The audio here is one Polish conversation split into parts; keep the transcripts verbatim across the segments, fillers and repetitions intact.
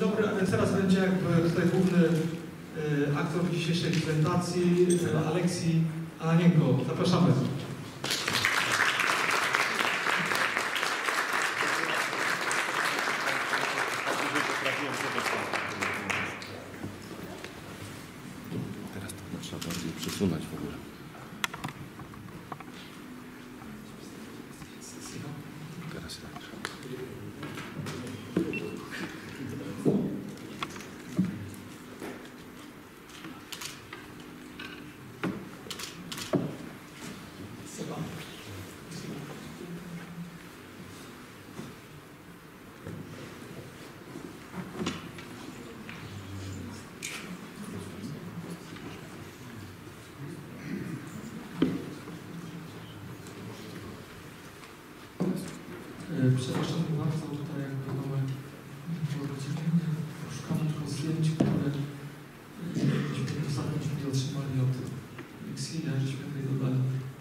dobry, a więc teraz będzie jakby tutaj główny y, aktor dzisiejszej prezentacji, y, Aleksij Ananienko. Zapraszamy. Teraz to trzeba bardziej przesunąć w ogóle. Teraz tak. Przepraszam bardzo, tutaj jakby mamy szukamy tylko zdjęć, które żeśmy ostatnio nie otrzymali od Aleksija, żeśmy tutaj dodali.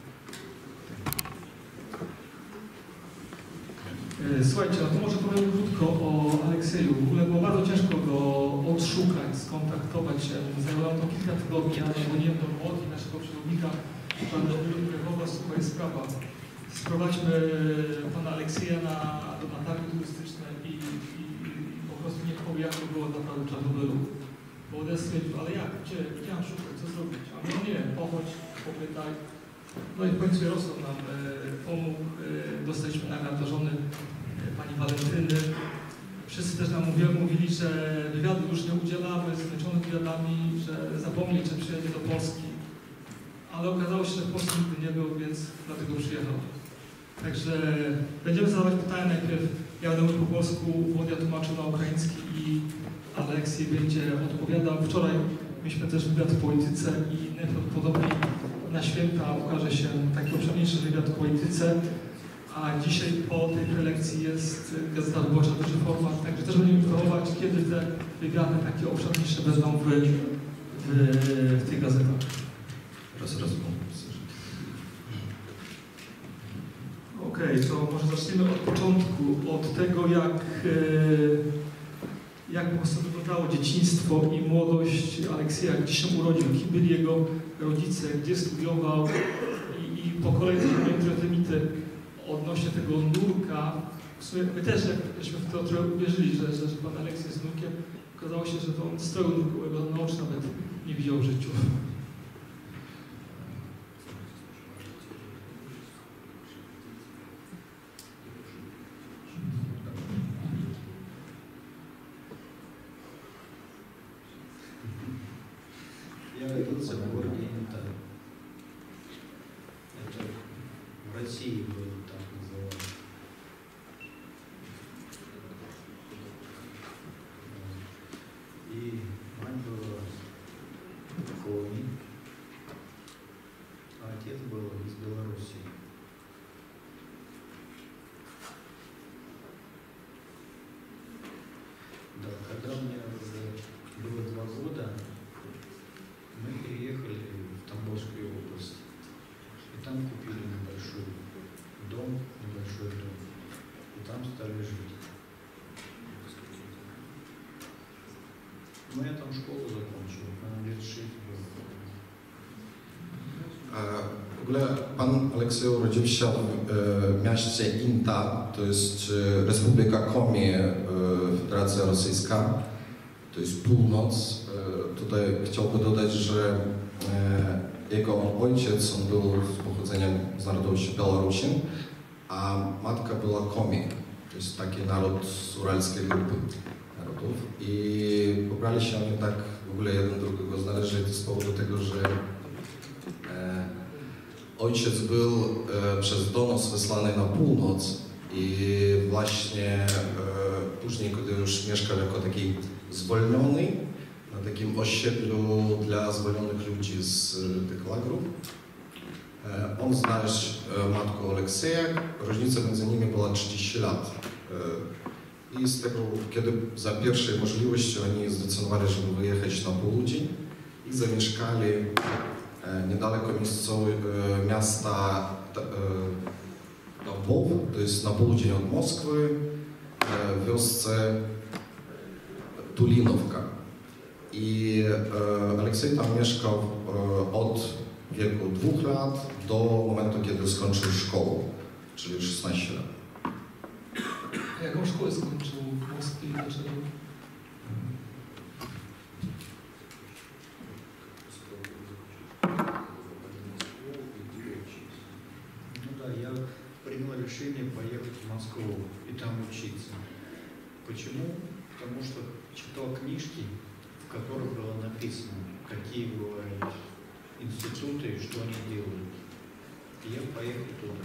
Słuchajcie, no to może powiem krótko o Aleksieju. W ogóle było bardzo ciężko go odszukać, skontaktować się. Zajęło to kilka tygodni, ale dzwoniłem do Młodzi, naszego przewodnika, pan Wychowa, słuchaj, sprawa. Sprowadźmy pana Aleksija na, na targi turystyczne i, i, i po prostu niech powie, jak to było naprawdę Czarnobylu. Bo Odessa stwierdził, ale jak, gdzie, gdzie mam szukać, co zrobić? A no nie, pochodź, popytaj. No i w końcu Jarosław nam e, pomógł, e, dostaliśmy nagrad do żony e, pani Walentyny. Wszyscy też nam mówili, mówili, że wywiadu już nie udzielamy, zmęczony wywiadami, że zapomnieć, że przyjedzie do Polski. Ale okazało się, że w Polsce nigdy nie był, więc dlatego przyjechał. Także będziemy zadawać pytania najpierw. Ja będę mówił po polsku, Włodia tłumaczył na ukraiński i Aleksij będzie odpowiadał. Wczoraj mieliśmy też wywiad w polityce i najprawdopodobniej na święta ukaże się taki obszerniejszy wywiad w polityce, a dzisiaj po tej prelekcji jest Gazeta Wyborcza, duży format, także też będziemy informować, kiedy te wywiady takie obszerniejsze będą w, w, w tych gazetach. Raz, raz. Okej, okay, to może zaczniemy od początku, od tego, jak, jak po prostu wyglądało dzieciństwo i młodość Aleksija, gdzie się urodził, kim byli jego rodzice, gdzie studiował i, i po kolei niektóre te mity odnośnie tego nurka. W sumie my też jakśmy w to trochę uwierzyli, że, że, że pan Aleksij jest nurkiem. Okazało się, że to stroju nurkowego na oczy nawet nie widział w życiu. Я родился в городе Инта. Это в России было так называлось. И мать была в Коми, а отец был из Белоруссии. Да, когда мне уже было два года, мы переехали в Тамбовскую область. И там купили небольшой дом, небольшой дом. И там стали жить. Ну, я там школу закончил, на лет шесть было. W ogóle pan Aleksej urodził się w mieście Inta, to jest Republika Komi, Federacja Rosyjska, to jest północ. Tutaj chciałbym dodać, że jego ojciec on był z pochodzeniem z narodowości Białorusin, a matka była Komi, to jest taki naród z uralskiej grupy narodów. I pobrali się oni tak w ogóle jeden drugiego znaleźli z powodu tego, że ojciec był e, przez donos wysłany na północ i właśnie e, później, kiedy już mieszkał jako taki zwolniony na takim osiedlu dla zwolnionych ludzi z e, tych lagrów, e, on znalazł e, matkę Aleksieja, różnica między nimi była trzydzieści lat. E, I z tego, kiedy za pierwszej możliwości oni zdecydowali, żeby wyjechać na południe i zamieszkali niedaleko miejscowe miasta Tambow, to jest na południe od Moskwy, w wiosce Tulinowka. I Aleksiej tam mieszkał od wieku dwóch lat do momentu, kiedy skończył szkołę, czyli szesnaście lat. A jaką szkołę skończył w Moskwie i dlaczego? Ну да, я принял решение поехать в Москву и там учиться. Почему? Потому что читал книжки, в которых было написано, какие бывают институты и что они делают. И я поехал туда.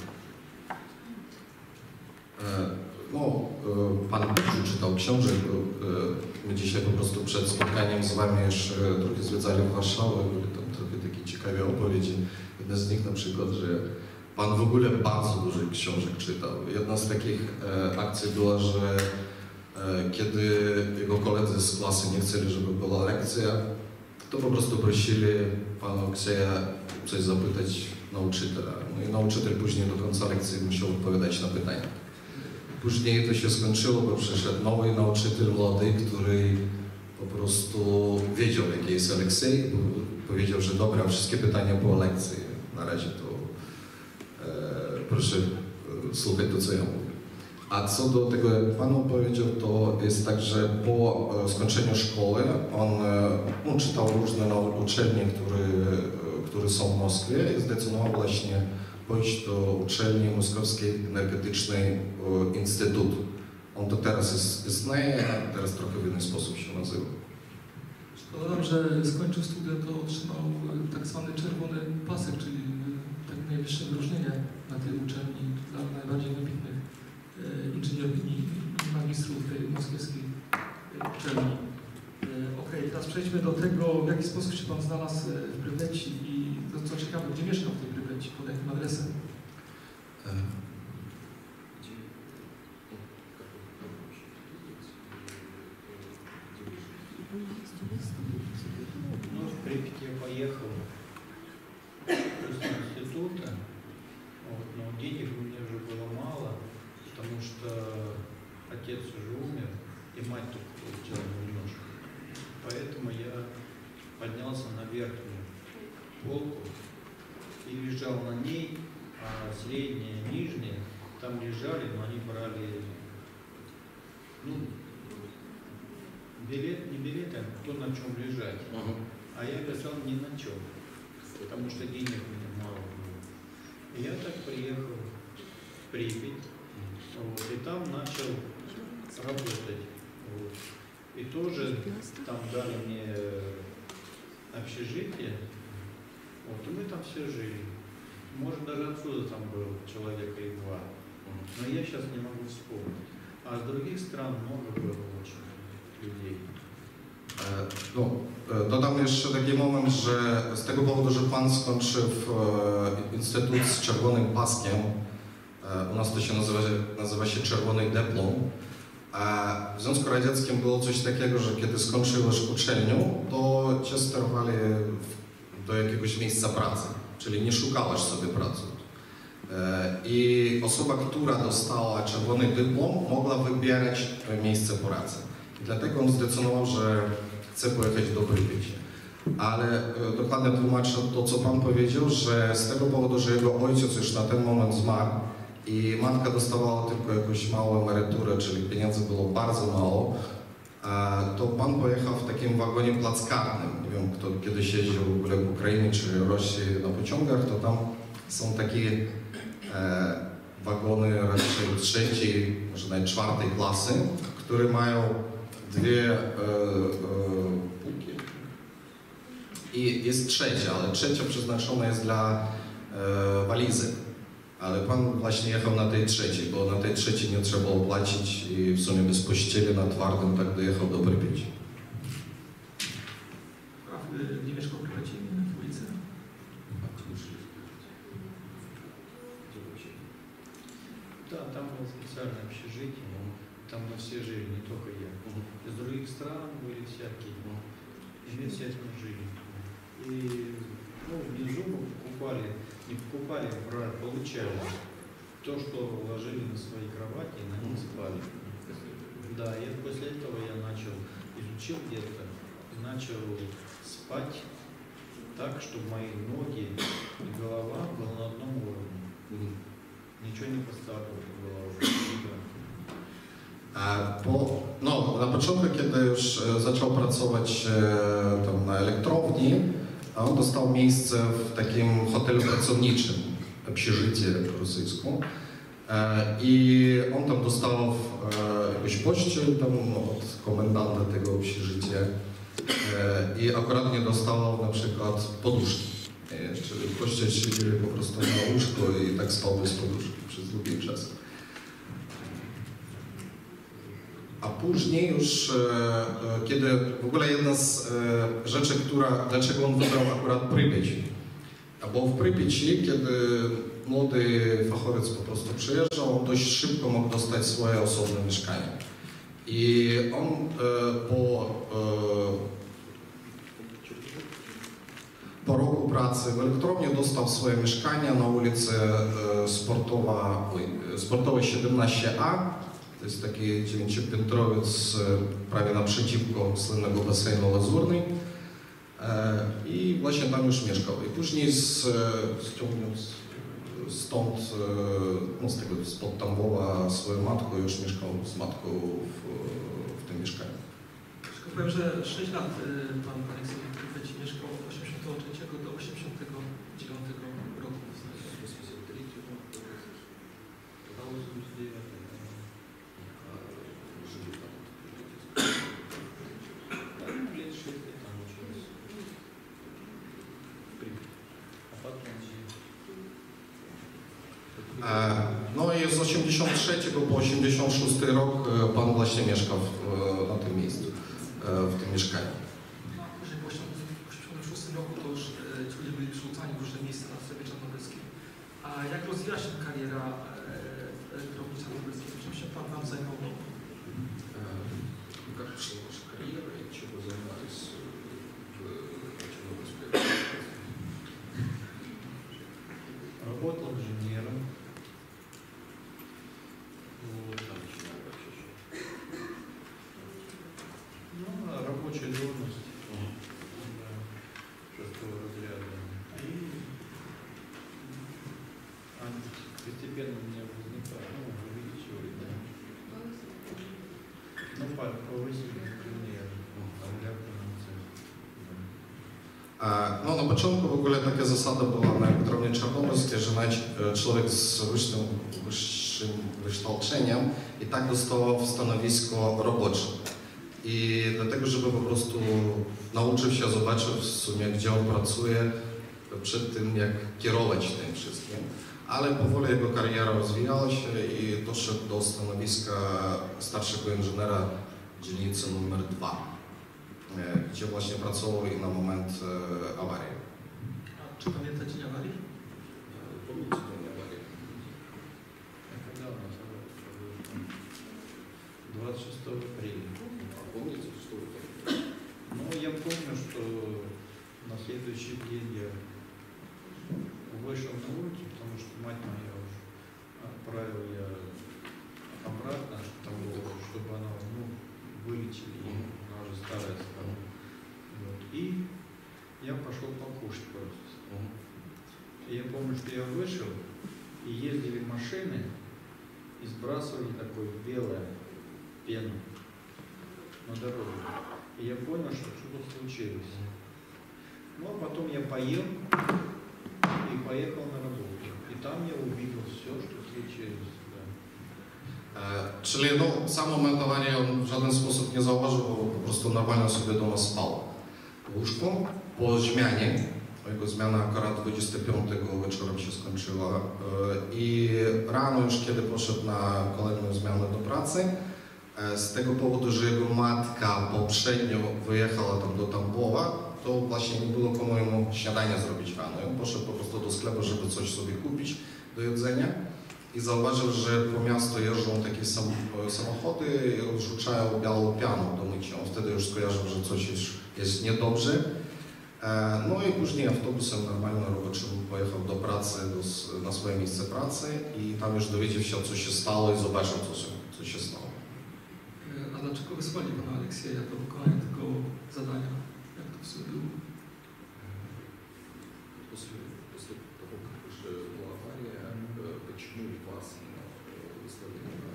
No, pan dużo czytał książek. My dzisiaj po prostu przed spotkaniem z wami jeszcze trochę zwiedzali w Warszawę. Były tam trochę takie ciekawe opowiedzi. Jedna z nich na przykład, że pan w ogóle bardzo dużo książek czytał. Jedna z takich akcji była, że kiedy jego koledzy z klasy nie chcieli, żeby była lekcja, to po prostu prosili pana Aleksieja coś zapytać nauczyciela. No i nauczyciel później do końca lekcji musiał odpowiadać na pytania. Później to się skończyło, bo przyszedł nowy nauczyciel młody, który po prostu wiedział, jaki jest Aleksiej. Powiedział, że dobra, wszystkie pytania po lekcji. Na razie to e, proszę e, słuchać to, co ja mówię. A co do tego, jak pan powiedział, to jest tak, że po e, skończeniu szkoły on e, czytał różne uczelnie, które, e, które są w Moskwie i zdecydował właśnie pójść do uczelni Moskowskiej Energetycznej Instytutu. On to teraz jest, istnieje, a teraz trochę w inny sposób się nazywa. Dodam, że skończył studia, to otrzymał tak zwany czerwony pasek, czyli tak najwyższe wyróżnienie na tej uczelni dla najbardziej wybitnych inżynierów i magistrów tej moskiewskiej uczelni. Ok, teraz przejdźmy do tego, w jaki sposób się pan znalazł w Pryweci i to, co ciekawe, gdzie mieszkał w tej Pryweci, pod jakim adresem? Ну, в Припять я поехал после института, вот, но денег у меня уже было мало, потому что отец уже умер, и мать только получила немножко. Поэтому я поднялся на верхнюю полку и лежал на ней, а средняя, нижняя, там лежали, но они брали, ну, билет, не билет, а кто на чем лежать. Uh-huh. А я лежал ни на чем, потому что денег у меня мало было. И я так приехал в Припять, вот, и там начал работать. Вот. И тоже там дали мне общежитие, вот, и мы там все жили. Может, даже отсюда там был человека и два. Но я сейчас не могу вспомнить. А с других стран много было очень людей. No, dodam jeszcze taki moment, że z tego powodu, że pan skończył Instytut z czerwonym paskiem, u nas to się nazywa, nazywa się czerwony dyplom, a w Związku Radzieckim było coś takiego, że kiedy skończyłeś uczelnię, to cię sterowali do jakiegoś miejsca pracy, czyli nie szukałeś sobie pracy. I osoba, która dostała czerwony dyplom, mogła wybierać miejsce pracy. Dlatego on zdecydował, że chce pojechać do Prypieci. Ale dokładnie tłumaczę to, co pan powiedział, że z tego powodu, że jego ojciec już na ten moment zmarł i matka dostawała tylko jakąś małą emeryturę, czyli pieniędzy było bardzo mało, to pan pojechał w takim wagonie plackarnym. Nie wiem, kto kiedyś jeździł w ogóle w Ukrainie czy Rosji na pociągach, to tam są takie e, wagony raczej trzeciej, może nawet czwartej klasy, które mają dwie e, e, półki. I jest trzecia, ale trzecia przeznaczona jest dla e, walizek. Ale pan właśnie jechał na tej trzeciej, bo na tej trzeciej nie trzeba było płacić i w sumie bez pościeli na twardym tak dojechał do Prypieci. A nie mieszkał w Pryweci, w ulicy? Да, там было специальное общежитие, там мы все жили, не только я. Из других стран были всякие, и мы все там жили. И ну, внизу мы покупали, не покупали, а брали, получали то, что ложили на свои кровати и на них спали. Да, и после этого я начал включил где-то и начал спать так, чтобы мои ноги и голова были на одном уровне. Нічого не поставив голову. Po, no, na początku, kiedy już zaczął pracować tam na elektrowni, on dostał miejsce w takim hotelu pracowniczym, общежитие po rosyjsku. I on tam dostał jakąś pocztę tam od komendanta tego общежития. I akurat nie dostał na przykład poduszki. Czyli goście siedzieli po prostu na łóżku i tak spał bez poduszki przez długi czas. A później już, kiedy w ogóle jedna z rzeczy, która, dlaczego on wybrał akurat Prypieć, bo w Prypieci, kiedy młody fachowiec po prostu przyjeżdżał, on dość szybko mógł dostać swoje osobne mieszkanie. I on po Po roku pracy w elektrowni dostał swoje mieszkanie na ulicy Sportowa, Sportowej siedemnaście A. To jest taki dziewięciopiętrowiec prawie naprzeciwko słynnego basenu Lazurnej. I właśnie tam już mieszkał. I później z, ściągnął stąd, no z tego, spod Tambowa swoją matką, już mieszkał z matką w, w tym mieszkaniu. Tylko powiem, że sześć lat pan Aleksiej Prypieci mieszkał od osiemdziesiątego trzeciego do osiemdziesiątego dziewiątego roku. No i z osiemdziesiątego trzeciego po osiemdziesiąty szósty rok pan właśnie mieszkał w, na tym miejscu, w tym mieszkaniu. No, później po osiemdziesiątym szóstym roku to już ci ludzie byli przerzucani w różne miejsca na sobie czarnobylskiej. A jak rozwija się kariera elektrowni czarnobylskiej? Czym się pan tam zajmował? Jak szła wasza kariera i czym zajmowались w Czarnobylskiej? Работал инженером. Ну, рабочая должность. Да, шестого разряда. И а, постепенно у меня возникало, ну, увеличивали, да. Ну, повысили инженер, там ляпнули. No, na początku w ogóle taka zasada była na elektrowni czarnobylskiej, że nawet człowiek z wyższym, wyższym wykształceniem i tak dostał stanowisko robocze. I dlatego, żeby po prostu nauczył się, zobaczył w sumie, gdzie on pracuje, przed tym, jak kierować tym wszystkim. Ale powoli jego kariera rozwijała się i doszedł do stanowiska starszego inżyniera dzielnicy numer dwa. Gdzie właśnie pracował i na moment e, awarii. A czy pamięta dzień awarii? Pamiętam dzień awarii. Когда у нас двадцать шестого апреля. Помните, что это? Ну, я помню, что на следующий день я вышел на улицу, потому что мать моя уже отправила я обратно, чтобы она, ну, вылечили ее. Она уже старая стала. Вот. И я пошел покушать просто. И я помню, что я вышел, и ездили машины, и сбрасывали такое белое пену на дорогу. И я понял, что что-то случилось. Ну, а потом я поел и поехал на работу. И там я увидел все, что случилось. E, czyli no, sam moment awarii on w żaden sposób nie zauważył, bo po prostu normalnie sobie doma spał w łóżku. Po zmianie, jego zmiana akurat dwudziestego piątego wieczorem się skończyła e, i rano już kiedy poszedł na kolejną zmianę do pracy, e, z tego powodu, że jego matka poprzednio wyjechała tam do Tambowa, to właśnie nie było komu jemu śniadania zrobić rano. On poszedł po prostu do sklepu, żeby coś sobie kupić do jedzenia. I zauważył, że po miastu jeżdżą takie sam, samochody i rozrzucają białą pianą do mycia. On wtedy już skojarzył, że coś jest, jest niedobrze. E, no i później autobusem normalnym roboczym pojechał do pracy, do, na swoje miejsce pracy i tam już dowiedział się, co się stało i zobaczył, co się, co się stało. A dlaczego wysłali pana Aleksieja do wykonania tego zadania? Jak to w sobie było? После, после того, как уже была авария, э, почему вас именно выставили на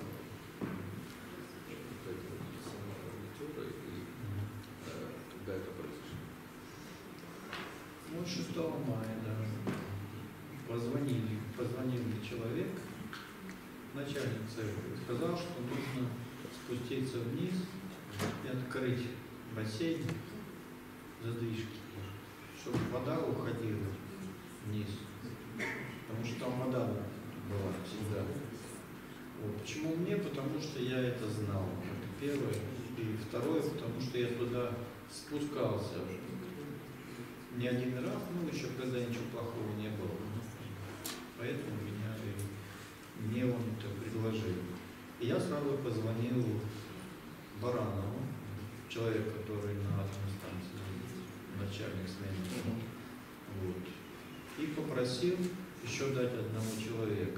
вот этого самого волонтера и э, когда это произошло? Ну, шестого мая, да. Позвонили, позвонил мне человек, начальник церкви, сказал, что нужно спуститься вниз и открыть бассейн, задвижки, чтобы вода уходила вниз, потому что там вода была всегда. Вот. Почему мне? Потому что я это знал. Это первое. И второе, потому что я туда спускался не один раз, ну еще когда ничего плохого не было. Поэтому меня и мне он это предложил. И я сразу позвонил Баранову, человек, который на атомной станции, начальник смены. Вот. И попросил еще дать одного человека.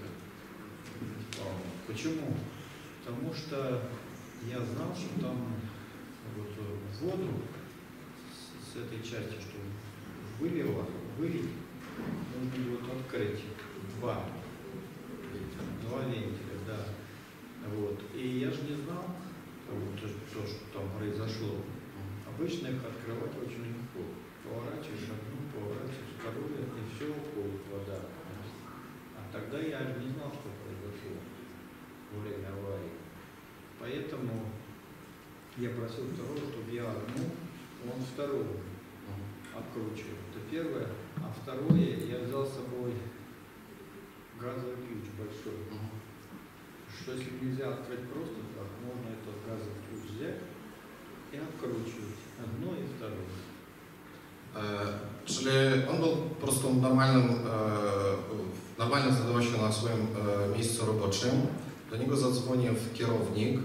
Почему? Потому что я знал, что там вот, воду с, с этой части, что вылило, вылить, нужно будет открыть два, два вентиля, да. Вот. И я же не знал, вот, то, то, что там произошло. Обычно их открывать очень легко. Поворачиваешь одну, поворачиваешь вторую, и все, уходит вода. А тогда я же не знал, что произошло во время аварии. Поэтому я просил второго, чтобы я одну, он вторую откручивал. Это первое. А второе, я взял с собой газовый ключ большой. Что если нельзя открыть просто так, можно этот газовый ключ взять и откручивать одно и второе. E, czyli on był po prostu normalnym, e, normalnie znajdował się na swoim e, miejscu roboczym. Do niego zadzwonił kierownik,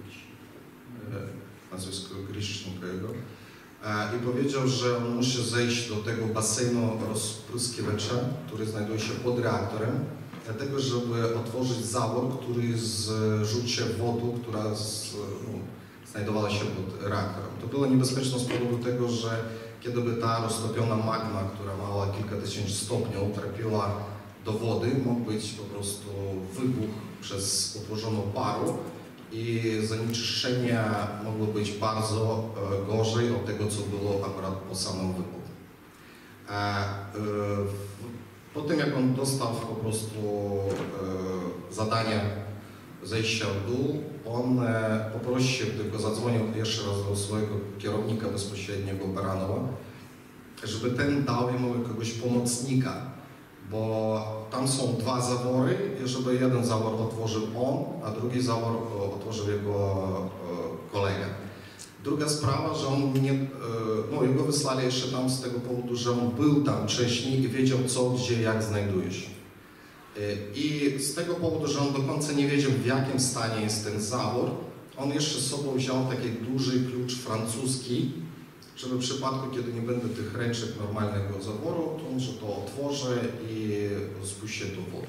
e, nazwisko Grishchenko jego, e, i powiedział, że on musi zejść do tego basenu rozpryskiwacza, który znajduje się pod reaktorem, dlatego żeby otworzyć zawór, który zrzuci wodę, która z, no, znajdowała się pod reaktorem. To było niebezpieczne z powodu tego, że kiedy by ta roztopiona magma, która mała kilka tysięcy stopni, trafiła do wody, mógł być po prostu wybuch przez utworzoną paru i zanieczyszczenia mogło być bardzo e, gorzej od tego, co było akurat po samym wybuchu. E, e, po tym, jak on dostał po prostu e, zadanie zejścia w dół, on e, poprosił, tylko zadzwonił jeszcze raz do swojego kierownika bezpośredniego Baranowa, żeby ten dał mu jakiegoś pomocnika, bo tam są dwa zawory i żeby jeden zawór otworzył on, a drugi zawór otworzył jego e, kolega. Druga sprawa, że on nie, e, no jego wysłali jeszcze tam z tego powodu, że on był tam wcześniej i wiedział co, gdzie, jak znajduje się. I z tego powodu, że on do końca nie wiedział, w jakim stanie jest ten zawór, on jeszcze z sobą wziął taki duży klucz francuski, żeby w przypadku, kiedy nie będzie tych ręczek normalnego zaworu, to on że to otworzy i spuści to wodę.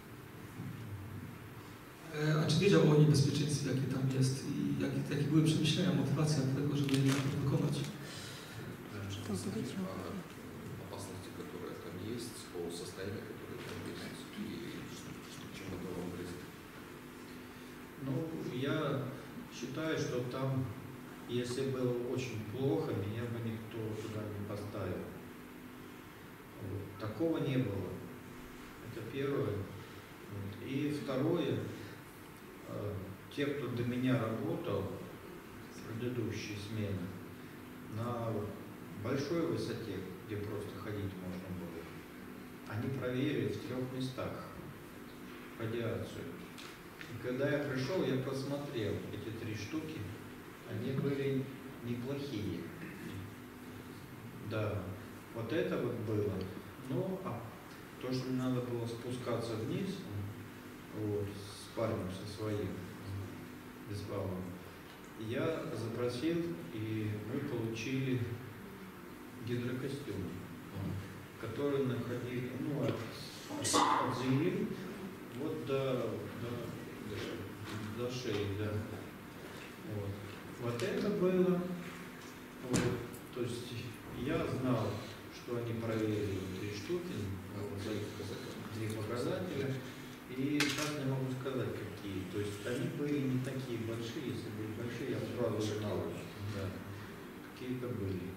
A czy wiedział o niebezpieczeństwie, jakie tam jest i jakie, jakie były przemyślenia, motywacja do tego, żeby je wykonać? Опасности, которые там есть, по состоянию, которое там есть, и чем это вам грозит? Ну, я считаю, что там, если было очень плохо, меня бы никто туда не поставил. Вот. Такого не было. Это первое. Вот. И второе, э, те, кто до меня работал, предыдущие смены, на большой высоте, где просто ходить можно было, они проверили в трех местах радиацию. И когда я пришел, я посмотрел эти три штуки, они были неплохие. Да, вот это вот было. Ну, а то, что мне надо было спускаться вниз, вот, с парнем со своим, с Павлом, я запросил, и мы получили гидрокостюм, который находили, ну, от, от земли вот до, до, до шеи, да. Вот. Вот это было, вот, то есть я знал, что они проверили три штуки, вот, три показателя, и сейчас не могу сказать какие. То есть они были не такие большие, если были большие, я сразу знал, да, какие-то были.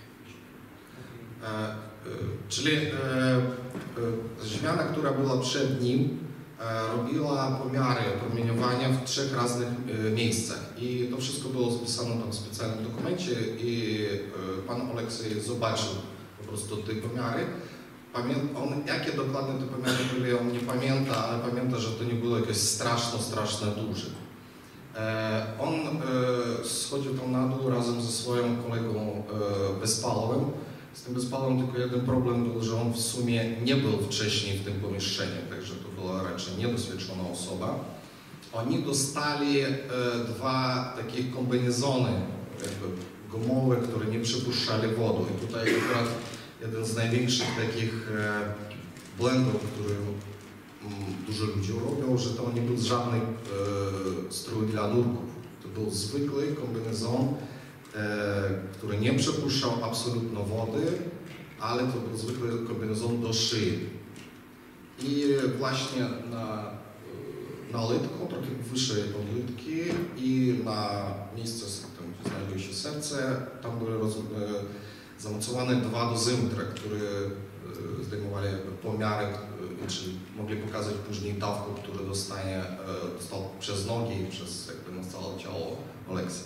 E, czyli e, e, ziemiana, która była przed nim, e, robiła pomiary promieniowania w trzech różnych e, miejscach i to wszystko było zapisane tam w specjalnym dokumencie i e, pan Oleksej zobaczył po prostu te pomiary. Pamię on, jakie dokładnie te pomiary były, on nie pamięta, ale pamięta, że to nie było jakieś straszno, straszne duże. E, on e, schodził tam na dół razem ze swoim kolegą e, Bezpalowym. Z tym Bezpalowym tylko jeden problem był, że on w sumie nie był wcześniej w tym pomieszczeniu, także to była raczej niedoświadczona osoba. Oni dostali e, dwa takie kombinezony jakby gumowe, które nie przepuszczali wody. I tutaj akurat jeden z największych takich e, błędów, który m, dużo ludzi robią, że to nie był żadny e, strój dla nurków. To był zwykły kombinezon, e, który nie przepuszczał absolutnie wody, ale to był zwykły kombinezon do szyi. I właśnie na, na lytku, trochę wyżej od lytki i na miejscu, tam gdzie znajduje się serce, tam były roz, e, zamocowane dwa dozymetry, które e, zdejmowali jakby pomiary, e, czyli mogli pokazać później dawkę, którą dostanie, e, dostał przez nogi i przez jakby na całe ciało Oleksy.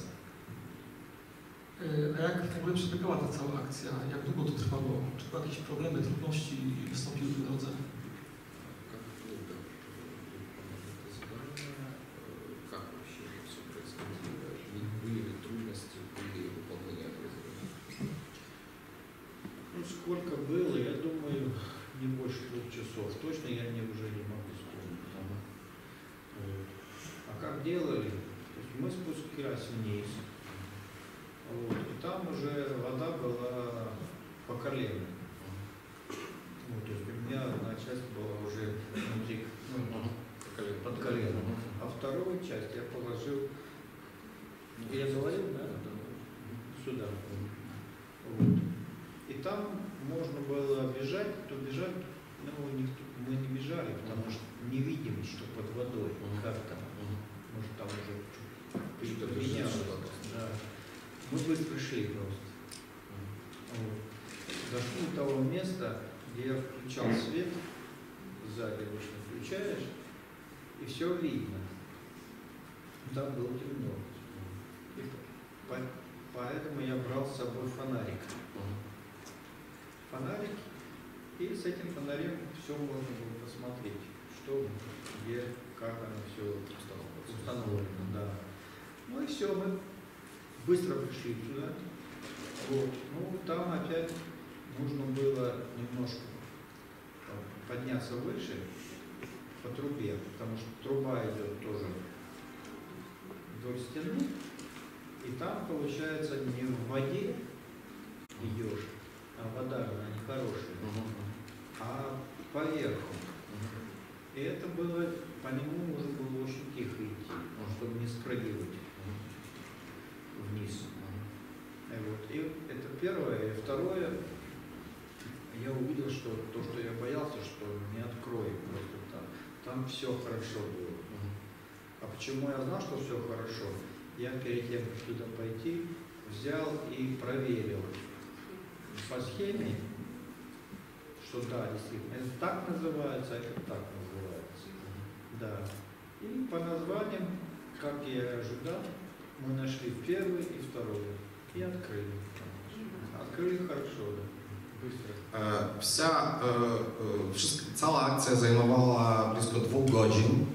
A jak w ogóle przebiegała ta cała akcja? Jak długo to trwało? Czy były jakieś problemy, trudności wystąpiły w drodze? Ну, сколько было, я думаю, не больше двух часов. Точно я не, уже не могу вспомнить. Вот. А как делали? То есть мы спускались вниз. Вот, и там уже вода была по колено. Вот, то есть у меня одна часть была уже внутри, ну, под коленом. А вторую часть я положил, я говорил, да, сюда. Вот. И там можно было бежать, то бежать, но мы не бежали, потому что не видим, что под водой, как там. Может, там уже поменялось. Да. Мы быстро шли просто. Вот. Дошли до того места, где я включал свет, сзади обычно включаешь, и все видно. Там было темно. И по поэтому я брал с собой фонарик. Фонарик, и с этим фонарем все можно было посмотреть, что, где, как оно все установлено. Да. Ну и все, мы быстро пришли сюда. Вот. Ну, там опять нужно было немножко там, подняться выше по трубе, потому что труба идет тоже вдоль стены. И там, получается, не в воде идешь, а вода она нехорошая, а поверху. И это было, по нему нужно было очень тихо идти, чтобы не спрыгивать вниз. И, вот. И это первое. И второе, я увидел, что то, что я боялся, что не откроет просто там. Там все хорошо было. А почему я знал, что все хорошо? Я перед тем, как туда пойти, взял и проверил по схеме, что да, действительно, это так называется, а это так называется. Да. И по названиям, как я и ожидал, мы нашли первый и второй. И открыли. Открыли хорошо, да. Быстро. Вся, wszystko, cała akcja zajmowała blisko dwóch godzin.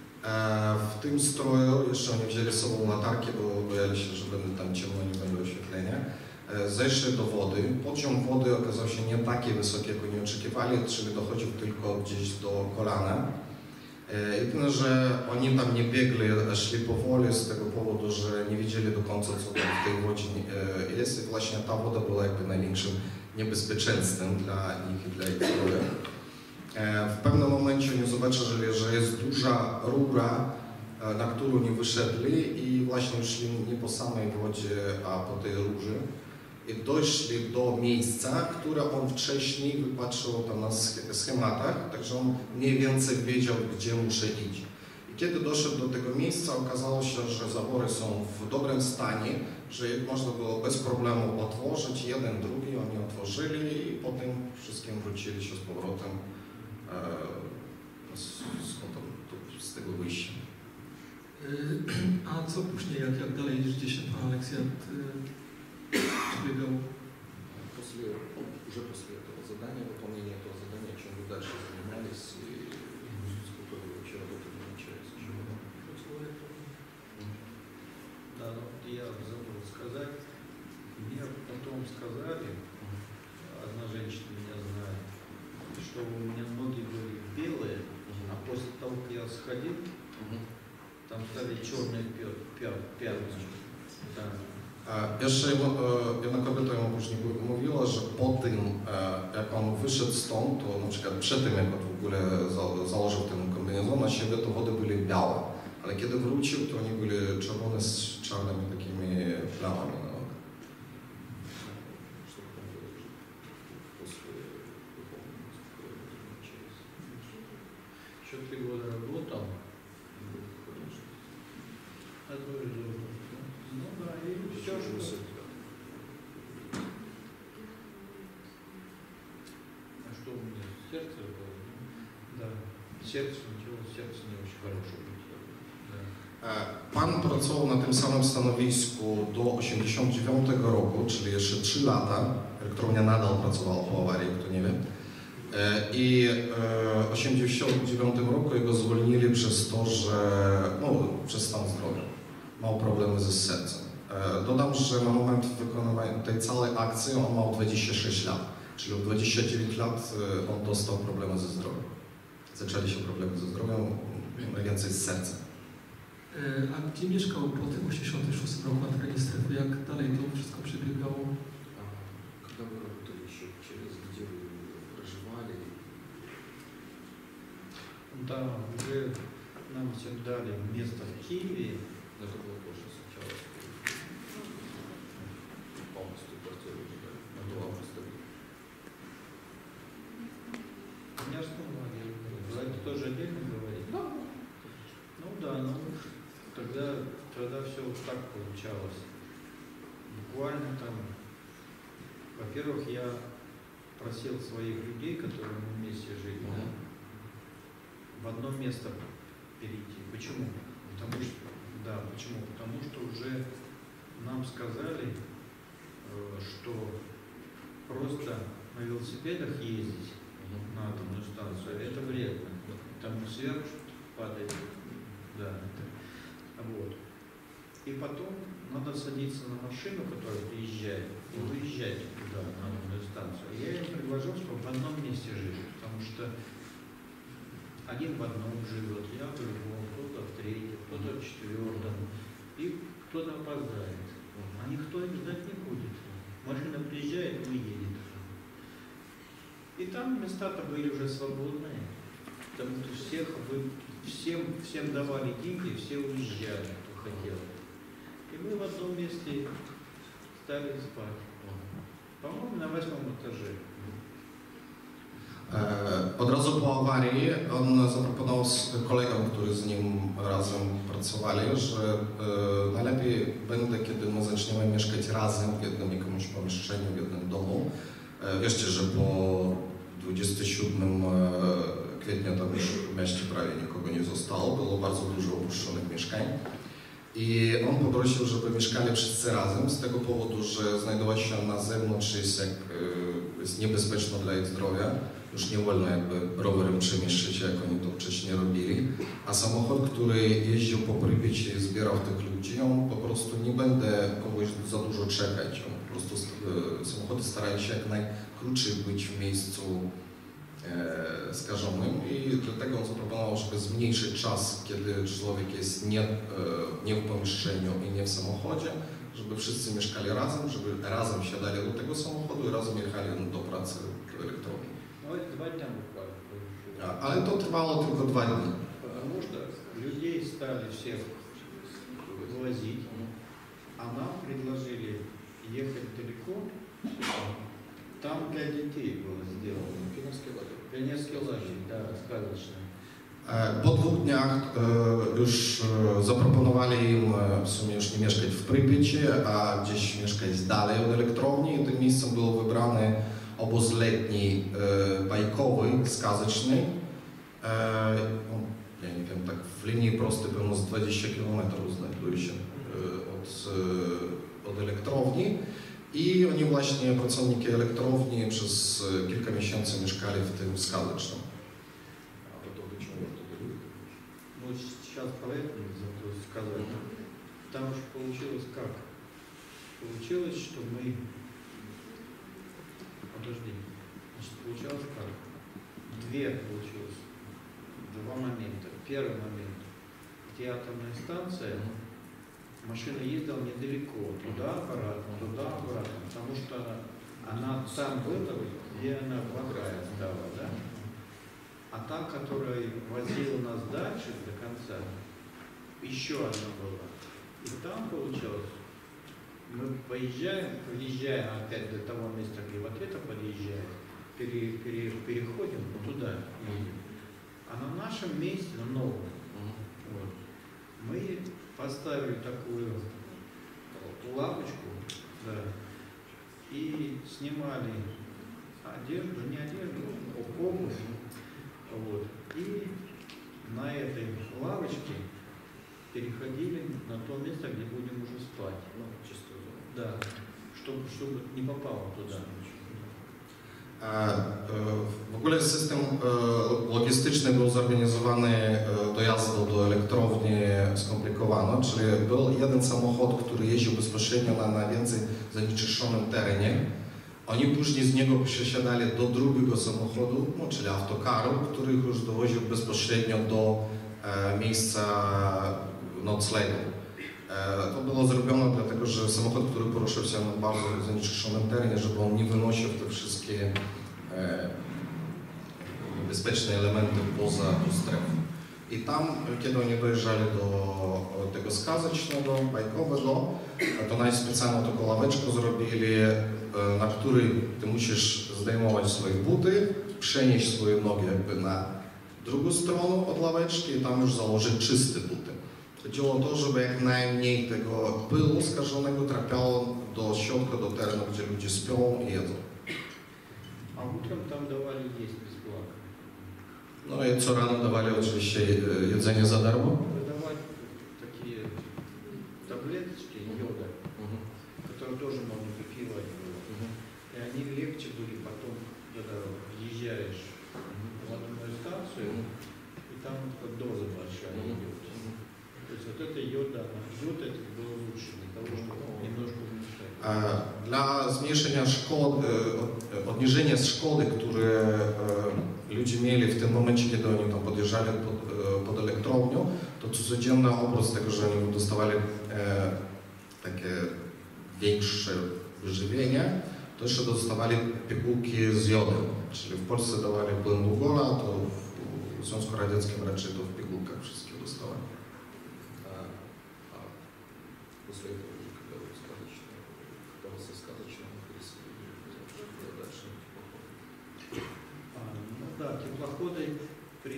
W tym stroju jeszcze oni wzięli z sobą latarki, bo bojali się, że będą tam ciemno, nie będzie oświetlenia. Zeszli do wody. Poziom wody okazał się nie taki wysoki, jak oni oczekiwali, czyli dochodził tylko gdzieś do kolana. Jedyne, że oni tam nie biegli, a szli powoli z tego powodu, że nie wiedzieli do końca, co tam w tej wodzie jest. I właśnie ta woda była jakby największym niebezpieczeństwem dla nich i dla ich zdrowia. W pewnym momencie oni zobaczyli, że jest duża rura na którą nie wyszedli i właśnie szli nie po samej wodzie, a po tej róży. I doszli do miejsca, które on wcześniej wypatrzył tam na schematach, także on mniej więcej wiedział, gdzie muszę iść. I kiedy doszedł do tego miejsca, okazało się, że zawory są w dobrym stanie, że można było bez problemu otworzyć, jeden, drugi, oni otworzyli i potem wszystkim wrócili się z powrotem e, z, skąd tam, tu, z tego wyjścia. A co później, jak, jak dalej, gdzie się pan Aleksjat przebiegał? После, уже после этого задания, выполнения этого задания, чем вы дальше занимались и сколько вы вообще работали на ЧАЭС? Да, ну, я забыл сказать. Мне потом сказали, одна женщина меня знает, что у меня ноги были белые, а после того, как я сходил, там стали черные пятна. Да. Jeszcze jedna kobieta mu później mówiła, że po tym, jak on wyszedł stąd, to na przykład przed tym, jak on w ogóle założył ten kombinezon na siebie, to wody były białe. Ale kiedy wrócił, to oni byli czerwone z czarnymi takimi plamami na nogach. Еще три года работал. Ну да, и все, что... А что у меня? Сердце было? Да. Сердце, ничего, сердце не очень хорошее. Pan pracował na tym samym stanowisku do osiemdziesiątego dziewiątego roku, czyli jeszcze trzy lata. Elektrownia nadal pracowała po awarii, kto nie wie. I w osiemdziesiątym dziewiątym roku jego zwolnili przez to, że no, przez stan zdrowia. Miał problemy ze sercem. Dodam, że na moment wykonywania tej całej akcji on miał dwadzieścia sześć lat, czyli w dwadzieścia dziewięć lat on dostał problemy ze zdrowiem. Zaczęli się problemy ze zdrowiem, najwięcej z sercem. A gdzie mieszkał po tym osiemdziesiątym szóstym roku na terenie strefy? Jak dalej to wszystko przebiegało? Когда вы работали еще через, где вы проживали? Да, уже нам все дали место в Киеве. Это было позже сначала. Полностью квартиру уже дали. Это вам поставили. Меня основали. Это тоже отдельно говорить? Да. Ну да, ну тогда, тогда все вот так получалось. Буквально там, во-первых, я просил своих людей, которые мы вместе жили, да, в одно место перейти. Почему? Потому что, да, почему? Потому что уже нам сказали, что просто на велосипедах ездить на атомную станцию, это вредно. Там сверху падает. Да. Вот. И потом надо садиться на машину, которая приезжает, и выезжать туда, на атомную станцию. Я им предложил, чтобы в одном месте жили, потому что один в одном живет, я в другом, кто-то в третьем, кто-то в четвертом, и кто-то опоздает. А никто их ждать не будет. Машина приезжает, уедет. И там места-то были уже свободные, потому что всех вы, всем, всем давали деньги, все уезжали, кто хотел. И мы в одном месте стали спать. По-моему, на восьмом этаже. Od razu po awarii on zaproponował kolegom, którzy z nim razem pracowali, że e, najlepiej będzie, kiedy my zaczniemy mieszkać razem w jednym jakimś pomieszczeniu, w jednym domu. E, wierzcie, że po dwudziestego siódmego kwietnia tam już w mieście prawie nikogo nie zostało, było bardzo dużo opuszczonych mieszkań. I on poprosił, żeby mieszkali wszyscy razem z tego powodu, że znajdować się na zewnątrz jest, jak, jest niebezpieczne dla ich zdrowia. Już nie wolno jakby rowerem przemieszczać się, jak oni to wcześniej robili. A samochód, który jeździł po Prypieci i zbierał tych ludzi, on po prostu nie będę kogoś za dużo czekać. On po prostu samochody starają się jak najkrócej być w miejscu e, skażonym i dlatego on zaproponował, żeby zmniejszyć czas, kiedy człowiek jest nie, e, nie w pomieszczeniu i nie w samochodzie, żeby wszyscy mieszkali razem, żeby razem siadali do tego samochodu i razem jechali do pracy w elektrowni. No, dwa dnia bukvalnie. Ale to trwało tylko dwa dni. Потому что людей стали всех возить, а нам предложили ехать далеко. Там для детей было сделано. Пионерский лагерь. Пионерский лагерь, да, сказочный. Po dwóch dniach e, już e, zaproponowali im e, w sumie już nie mieszkać w Prypieci, a gdzieś mieszkać dalej od elektrowni. I tym miejscem był wybrany obóz letni e, bajkowy, skazeczny. E, no, ja nie wiem, tak w linii prostej pewno z dwadzieścia kilometrów znajduje się e, od, e, od elektrowni. I oni właśnie, pracownicy elektrowni, przez kilka miesięcy mieszkali w tym skazecznym. Ну, сейчас поэтому сказать. Там уж получилось как? Получилось, что мы... Подожди. Значит, получалось как? Две получилось. Два момента. Первый момент. Где атомная станция, машина ездила недалеко. Туда-обратно, туда-обратно. Потому что она там была, где она в окрае стала, да? А та, которая возила нас дальше до конца, еще одна была. И там получалось, мы поезжаем, подъезжаем опять до того места, где вот это подъезжает, пере, пере, переходим туда, едем. А на нашем месте, на новом, вот, мы поставили такую лавочку, да, и снимали одежду, не одежду, обувь. Вот. И на этой лавочке переходили на то место, где будем уже спать. Ну, чисто. Да. Чтобы, чтобы не попало туда. W ogóle system logistyczny był zorganizowany do jazdy do elektrowni skomplikowano, czyli był jeden samochód, który jeździł bezpośrednio na najwięcej zanieczyszczonym terenie. Oni później z niego przesiadali do drugiego samochodu, no, czyli autokaru, który już dowoził bezpośrednio do e, miejsca noclegu. E, to było zrobione dlatego, że samochód, który poruszał się na bardzo zanieczyszczonym terenie, żeby on nie wynosił te wszystkie e, niebezpieczne elementy poza tą strefę. I tam, kiedy oni dojeżdżali do tego skazecznego, bajkowego, to nawet specjalną taką ławeczkę zrobili, na której ty musisz zdejmować swoje buty, przenieść swoje nogi jakby na drugą stronę od ławeczki i tam już założyć czyste buty. Chodziło o to, żeby jak najmniej tego pyłu skażonego trafiało do środka, do terenu, gdzie ludzie śpią i jedzą. A utrem tam dawali jeść bezpłatnie. No i co rano dawali oczywiście jedzenie za darmo. Выдавать такие таблеточки йода, которые тоже можно выпивать было. И они легче были потом, когда въезжаешь в атомную станцию, и там как доза большая идет. То есть вот эта йода, йод этот был лучше для того, чтобы немножко уменьшать. Dla zmniejszenia szkody, odniżenia szkody, które ludzie mieli w tym momencie, kiedy oni tam podjeżdżali pod, pod elektrownią, to codzienny obraz tego, że oni dostawali e, takie większe wyżywienie, to jeszcze dostawali pigułki z jodem. Czyli w Polsce dawali płyn Dugola, to w Związku Radzieckim raczej to w pigułkach wszystkie dostawali. А, а после этого уже когда вы сказочно, когда вы со сказочного переселили дальше? А, ну да, теплоходы при,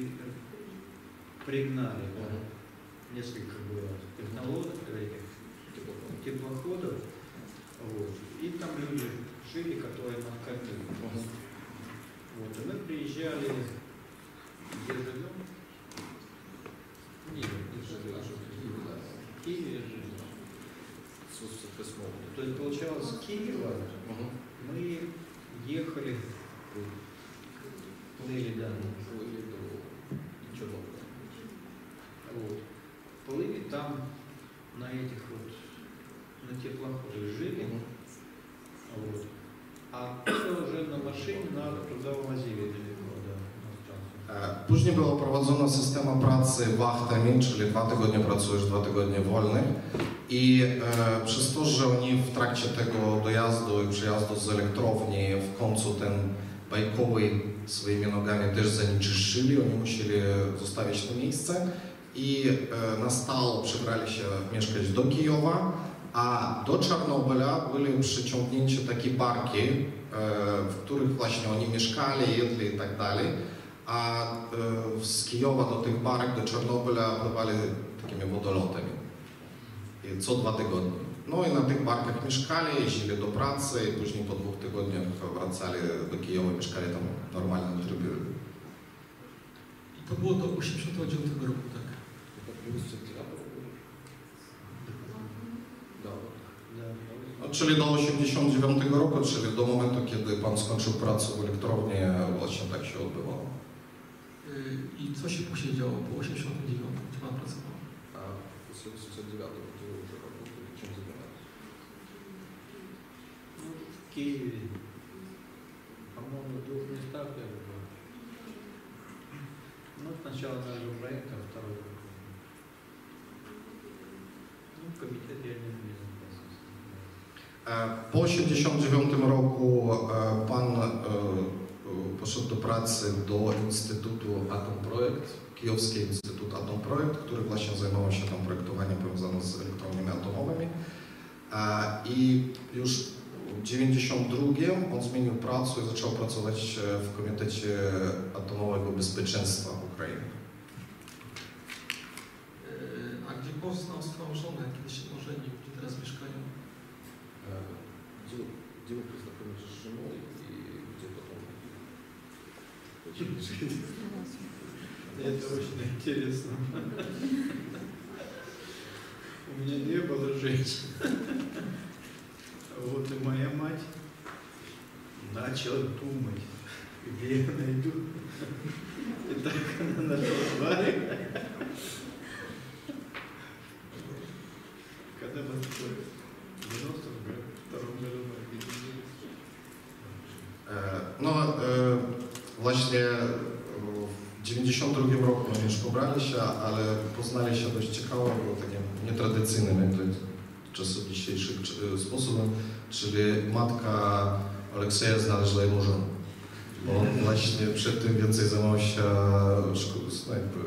пригнали, да. Несколько было технологий, этих теплоходов, вот. И там люди жили, которые нам кормили. Вот. И мы приезжали, где живем? Нет, не живем, в Киеве жили. С восемьдесят восьмого. То есть получалось с Киева мы ехали, плыли, да, Плыли до Чернобыля. вот. Плыли там на этих вот, на теплоходах жили, вот. А после уже на машине надо туда увозили далеко, да, на станцию. Później była prowadzona systema pracy wachtami, czyli dwa tygodnie pracujesz, dwa tygodnie wolnych. I e, przez to, że oni w trakcie tego dojazdu i przyjazdu z elektrowni w końcu ten bajkowy swoimi nogami też zanieczyszczyli, oni musieli zostawić to miejsce i e, na stałe przebrali się mieszkać do Kijowa, a do Czarnobyla byli przyciągnięci takie barki, e, w których właśnie oni mieszkali, jedli i tak dalej, a e, z Kijowa do tych barek do Czarnobyla pływali takimi wodolotami I co dwa tygodnie. No i na tych barkach mieszkali, jeździli do pracy i później po dwóch tygodniach wracali do Kijowa i mieszkali tam w normalnym trybie. I to było do osiemdziesiątego dziewiątego roku, tak? No, czyli do osiemdziesiątego dziewiątego roku, czyli do momentu, kiedy pan skończył pracę w elektrowni, właśnie tak się odbywało. I co się później działo po osiemdziesiątym dziewiątym, gdzie pan pracował? A w osiemdziesiątym dziewiątym roku czym zajmowałeś? Ну, в Киеве, по-моему, в двух местах я был. Ну, сначала даже проект, а второй ну, в комитете ядерной безопасности. Po osiemdziesiątym dziewiątym roku pan poszedł do pracy do Instytutu Atomprojekt, Kijowski Instytut Atomprojekt, który właśnie zajmował się tam projektowaniem powiązanym z elektrowniami atomowymi. I już w tysiąc dziewięćset dziewięćdziesiątym drugim on zmienił pracę i zaczął pracować w Komitecie Atomowego Bezpieczeństwa Ukrainy. A gdzie poznał swoją żonę, kiedy się ożenił, gdzie teraz mieszkają? Где, где вы познакомились с женой и где потом? Это очень интересно. У меня не было женщин. Вот и моя мать начала думать, где я найду. И так она нашла барик. Когда мы в девяностом втором году мы объединились. No właśnie w dziewięćdziesiątym drugim roku oni już pobrali się, ale poznali się dość ciekawo, było takim nietradycyjnym jak do czasów dzisiejszych sposobem, czyli matka Aleksieja znalazła jemu żonę. Bo on właśnie przed tym więcej zajmował się jakby,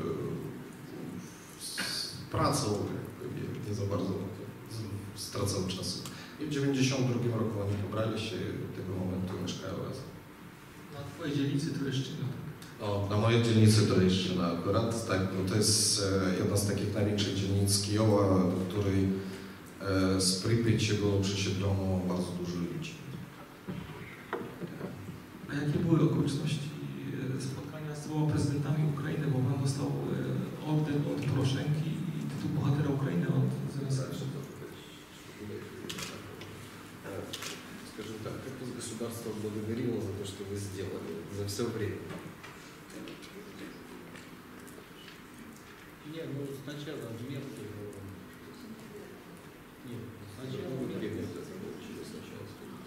pracą, jakby, nie za bardzo stracał czasu. I w dziewięćdziesiątym drugim roku oni pobrali się i od tego momentu mieszkają razem. Na twojej dzielnicy Trójeszczyna. O, na mojej dzielnicy Trójeszczyna akurat, tak, bo to jest e, jedna z takich największych dzielnic Kijowa, do której e, z Prypieci było przesiedlono bardzo dużo ludzi. A jakie były okoliczności spotkania z dwoma prezydentami Ukrainy, bo pan dostał e, order od Poroszenki i tytuł bohatera Ukrainy od Zelenskyego? Скажем так, как вас государство благодарило за то, что вы сделали за все время? Не, ну сначала мелкие было. Нет, сначала Вы мелкие. премию это получили сначала.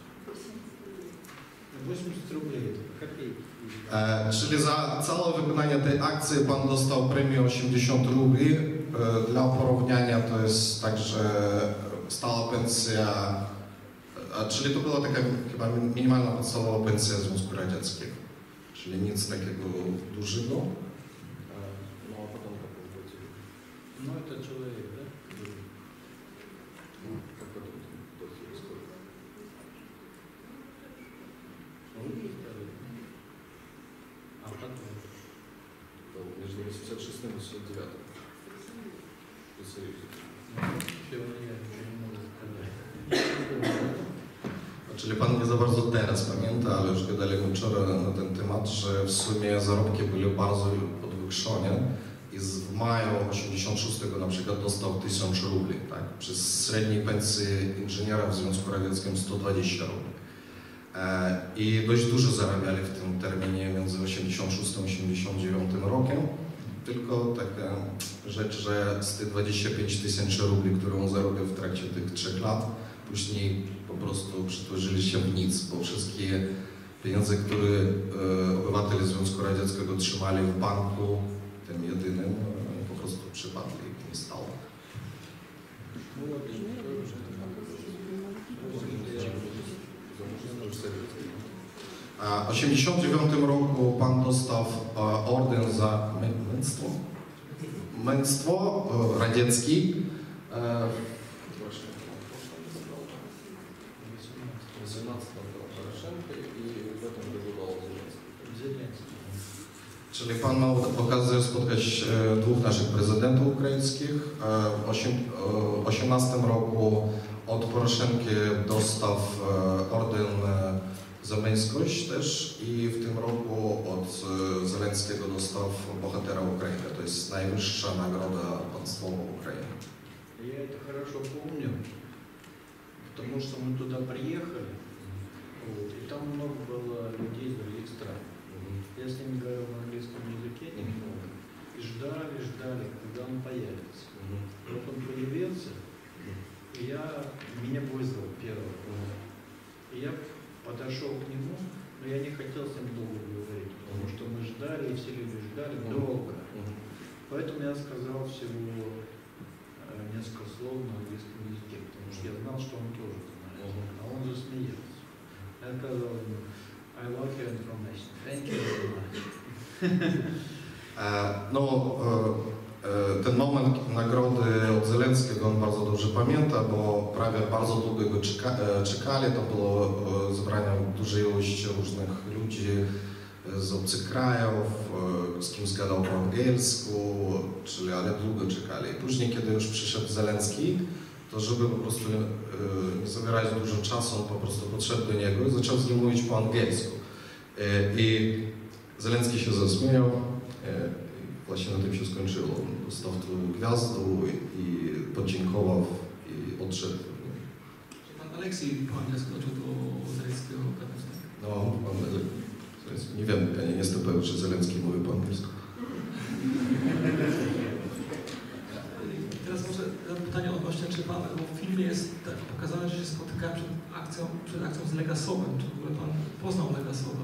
восемьдесят рублей, это копейки. E, czyli za całe wykonanie tej akcji pan dostał premię osiemdziesiąt rubli. E, dla porównania to jest także stała pensja, a, czyli to była taka chyba minimalna podstawowa pensja Związku Radzieckiego. Czyli nic takiego dużego. Ну а потом как вы платили? Ну, это человек, да? Ну, как потом платили сколько? Рубль второй. А потом? Это между восемьдесят шестым и восемьдесят девятым. При Союзе. Февраля, я не могу сказать. Czyli pan nie za bardzo teraz pamięta, ale już gadaliśmy wczoraj na ten temat, że w sumie zarobki były bardzo podwyższone i w maju osiemdziesiątego szóstego na przykład dostał tysiąc rubli, tak? Przy średniej pensji inżyniera w Związku Radzieckim sto dwadzieścia rubli. E, I dość dużo zarabiali w tym terminie między osiemdziesiątym szóstym a osiemdziesiątym dziewiątym rokiem. Tylko taka rzecz, że z tych dwudziestu pięciu tysięcy rubli, które on zarobił w trakcie tych trzech lat, później po prostu przetworzyli się w nic, bo wszystkie pieniądze, które e, obywatele Związku Radzieckiego trzymali w banku, tym jedynym, e, po prostu przypadli i nie stało. Ну, вот, и тоже A w osiemdziesiątym dziewiątym roku pan dostał e, orden za męstwo. męstwo e, radzieckie. E, Właśnie двенадцатого Порошенко и в этом году дал Зеленский. Czyli pan ma okazję spotkać e, dwóch naszych prezydentów ukraińskich. E, w osiem, e, osiemnastym roku od Poroszenki dostał e, orden e, za męskość też i w tym roku od e, Zelenskiego dostał bohatera Ukrainy. To jest najwyższa nagroda państwowa Ukrainy. Я это хорошо помню, потому что мы туда приехали, вот, и там много было людей из других стран. Я с ними говорил на английском языке немного, и ждали, ждали, когда он появится. Вот он появился, и я, меня вызвал первого. И я подошел к нему, но я не хотел с ним долго говорить, потому что мы ждали, и все люди ждали долго. Поэтому я сказал всего несколько слов на английском языке, потому что я знал, что он тоже знает. А он засмеялся. Я сказал ему: I love your information. Thank you very much. E, no, e, e, ten moment nagrody od Zelenskiego on bardzo dobrze pamięta, bo prawie bardzo długo go czeka, e, czekali. To było e, zebranie dużej ilości różnych ludzi z obcych krajów, e, z kim zgadał po angielsku, czyli ale długo czekali. Później, kiedy już przyszedł Zelenski, to żeby po prostu e, nie zabierać dużo czasu, on po prostu podszedł do niego i zaczął z nim mówić po angielsku. E, I Zelenski się zasmiał, e, właśnie na tym się skończyło. On dostał tu gwiazdę i podziękował i odszedł. Pan Aleksiej po angielsku chodził do Zelenskiego. No, pan, to jest, nie wiem, ja nie jestem pewien, czy Zelenski mówi po angielsku. Teraz może pytanie odnośnie, czy pan, bo w filmie jest tak pokazane, że się spotykałem przed akcją, przed akcją z Legasowem. Czy w ogóle pan poznał Legasowa?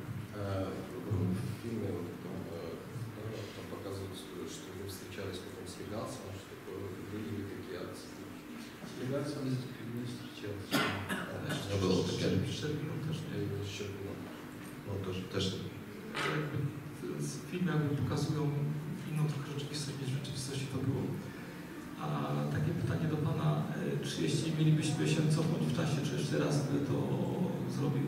В фильме там показывают, что вы встречались потом с Легасом, что были ли какие акции? С Легасом не встречался. Nie było takiego. Szczerbiną też nie. Z Szczerbiną. No to też. Jakby z filmy jakby pokazują inną trochę rzeczywistość niż w rzeczywistości to było. A takie pytanie do pana, czy jeśli mielibyśmy się cofnąć w czasie, czy jeszcze raz by to zrobił?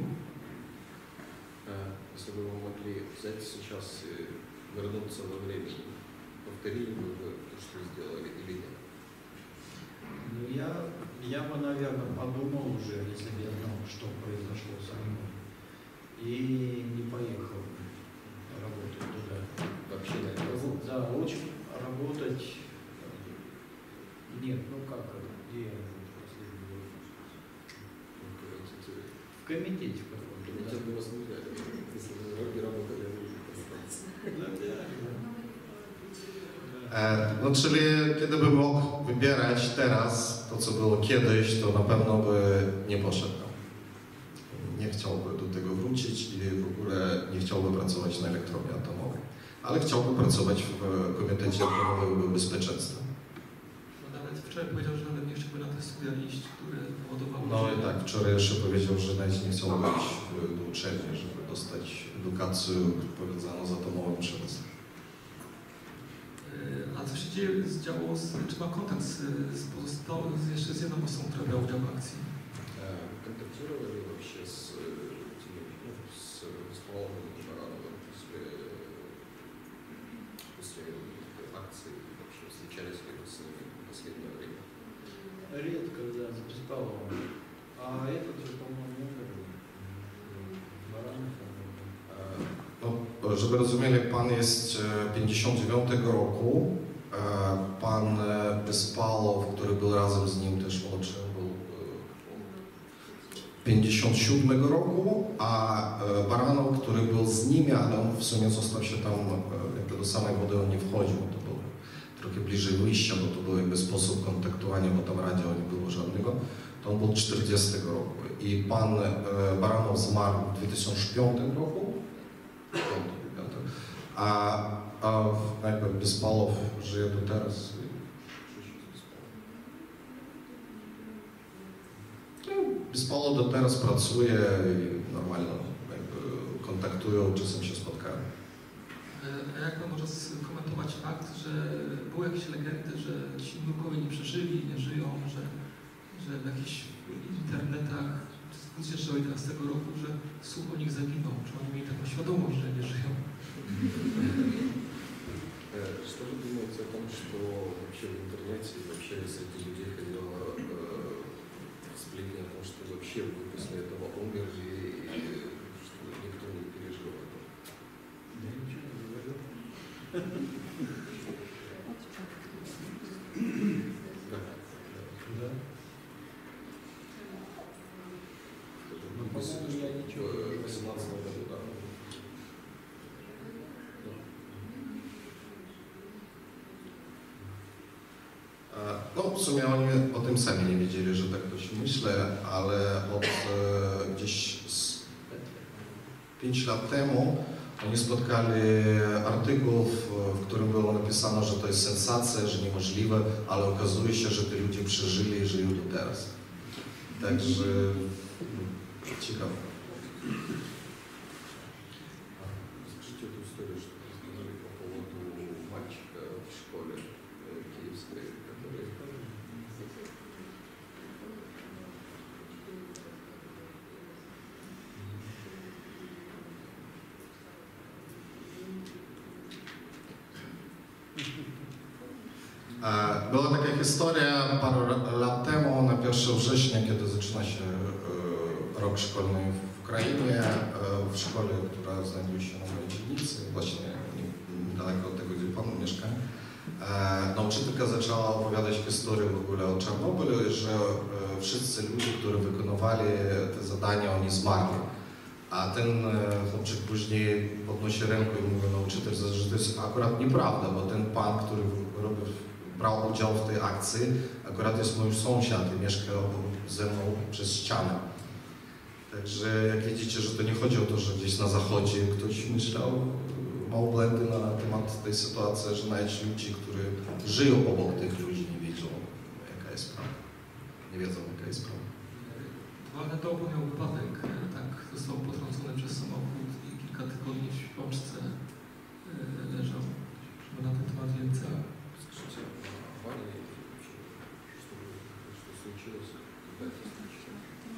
Если бы вы могли взять сейчас и вернуться во времени, повторили бы вы то, что сделали или нет? Ну, я, я бы, наверное, подумал уже, если бы я знал, что произошло со мной, и не поехал работать туда. Вообще, наверное, Да, лучше работать. Нет, ну как, где я последний год? В комитете в каком-то. Комитет бы вас не взяли, если вы не работали, E, no czyli kiedy by mógł wybierać teraz to, co było kiedyś, to na pewno by nie poszedł tam. Nie chciałby do tego wrócić i w ogóle nie chciałby pracować na elektrowni atomowej. Ale chciałby pracować w Komitecie Atomowego Bezpieczeństwa. No nawet wczoraj powiedział, że nawet nie chciałby na te studia iść, które powodowały... No i tak, wczoraj jeszcze powiedział, że nawet nie chciałby iść do uczelni, żeby dostać edukację powiązaną z atomowym przemysłem. A co się dzieje, działo, z, czy ma kontakt z, z pozostałą, jeszcze z jedną osobą, która brała udział w akcji? Контактировали вообще с, ну, с Беспаловым и Барановым после, после акции, вообще встречались ли вы с ними в последнее время? Редко, да, с Беспаловым. А этот же, по-моему, умер. Баранов, No, żeby rozumieli, pan jest pięćdziesiątego dziewiątego roku. Pan Bespalow, który był razem z nim też młodszy, był pięćdziesiątego siódmego roku, a Baranow, który był z nimi, ale on w sumie został się tam, jakby do samej wody on nie wchodził, to było trochę bliżej wyjścia, bo to był jakby sposób kontaktowania, bo tam radia nie było żadnego, to on był czterdziestego roku. I pan Baranow zmarł w dwa tysiące piątym roku, a, a jakby Bespalow żyje do teraz. Bespalow do teraz pracuje i normalnie jakby kontaktują, czasem się spotkają. A jak pan może skomentować fakt, że były jakieś legendy, że ci nurkowie nie przeżyli, nie żyją, że, że w jakichś internetach z dwa tysiące jedenastego roku, że słuch o nich zaginął. Czy oni mieli taką świadomość, że nie żyją? Что вы думаете о том, что вообще в интернете, вообще среди людей ходило э, сплетни о том, что вообще вы после этого умерли, и что никто не пережил это? Я ничего не говорю. Да. Да. Ну, по-моему, я ничего не говорю. В восемнадцатом году, да. No, w sumie oni o tym sami nie wiedzieli, że tak ktoś myślę, ale od e, gdzieś z pięć lat temu oni spotkali artykuł, w którym było napisane, że to jest sensacja, że niemożliwe, ale okazuje się, że te ludzie przeżyli i żyją do teraz. Także ciekawe. Скажите эту историю, что вы сказали по поводу мальчика в школе киевской, который... Była taka historia parę lat temu, na pierwszego września, kiedy zaczyna się rok szkolny w krainie, w szkole, która znajduje się na mojej dzielnicy, właśnie niedaleko od tego, gdzie pan mieszka. Nauczycielka zaczęła opowiadać historię w ogóle o Czarnobylu, że wszyscy ludzie, którzy wykonywali te zadania, oni zmarli. A ten chłopczyk później podnosi rękę i mówi nauczyciel, że to jest akurat nieprawda, bo ten pan, który robił, brał udział w tej akcji, akurat jest mój sąsiad i mieszka ze mną przez ścianę. Także jak widzicie, że to nie chodzi o to, że gdzieś na zachodzie ktoś myślał, ma błędy na temat tej sytuacji, że nawet ludzie, którzy żyją obok tych ludzi, nie wiedzą, jaka jest prawda. Nie wiedzą, jaka jest prawda. Dwa lata temu miał wypadek, tak, został potrącony przez samochód i kilka tygodni w śpiączce leżał. Żeby na ten temat więcej. Скажите, авария, что, что случилось, когда это случилось?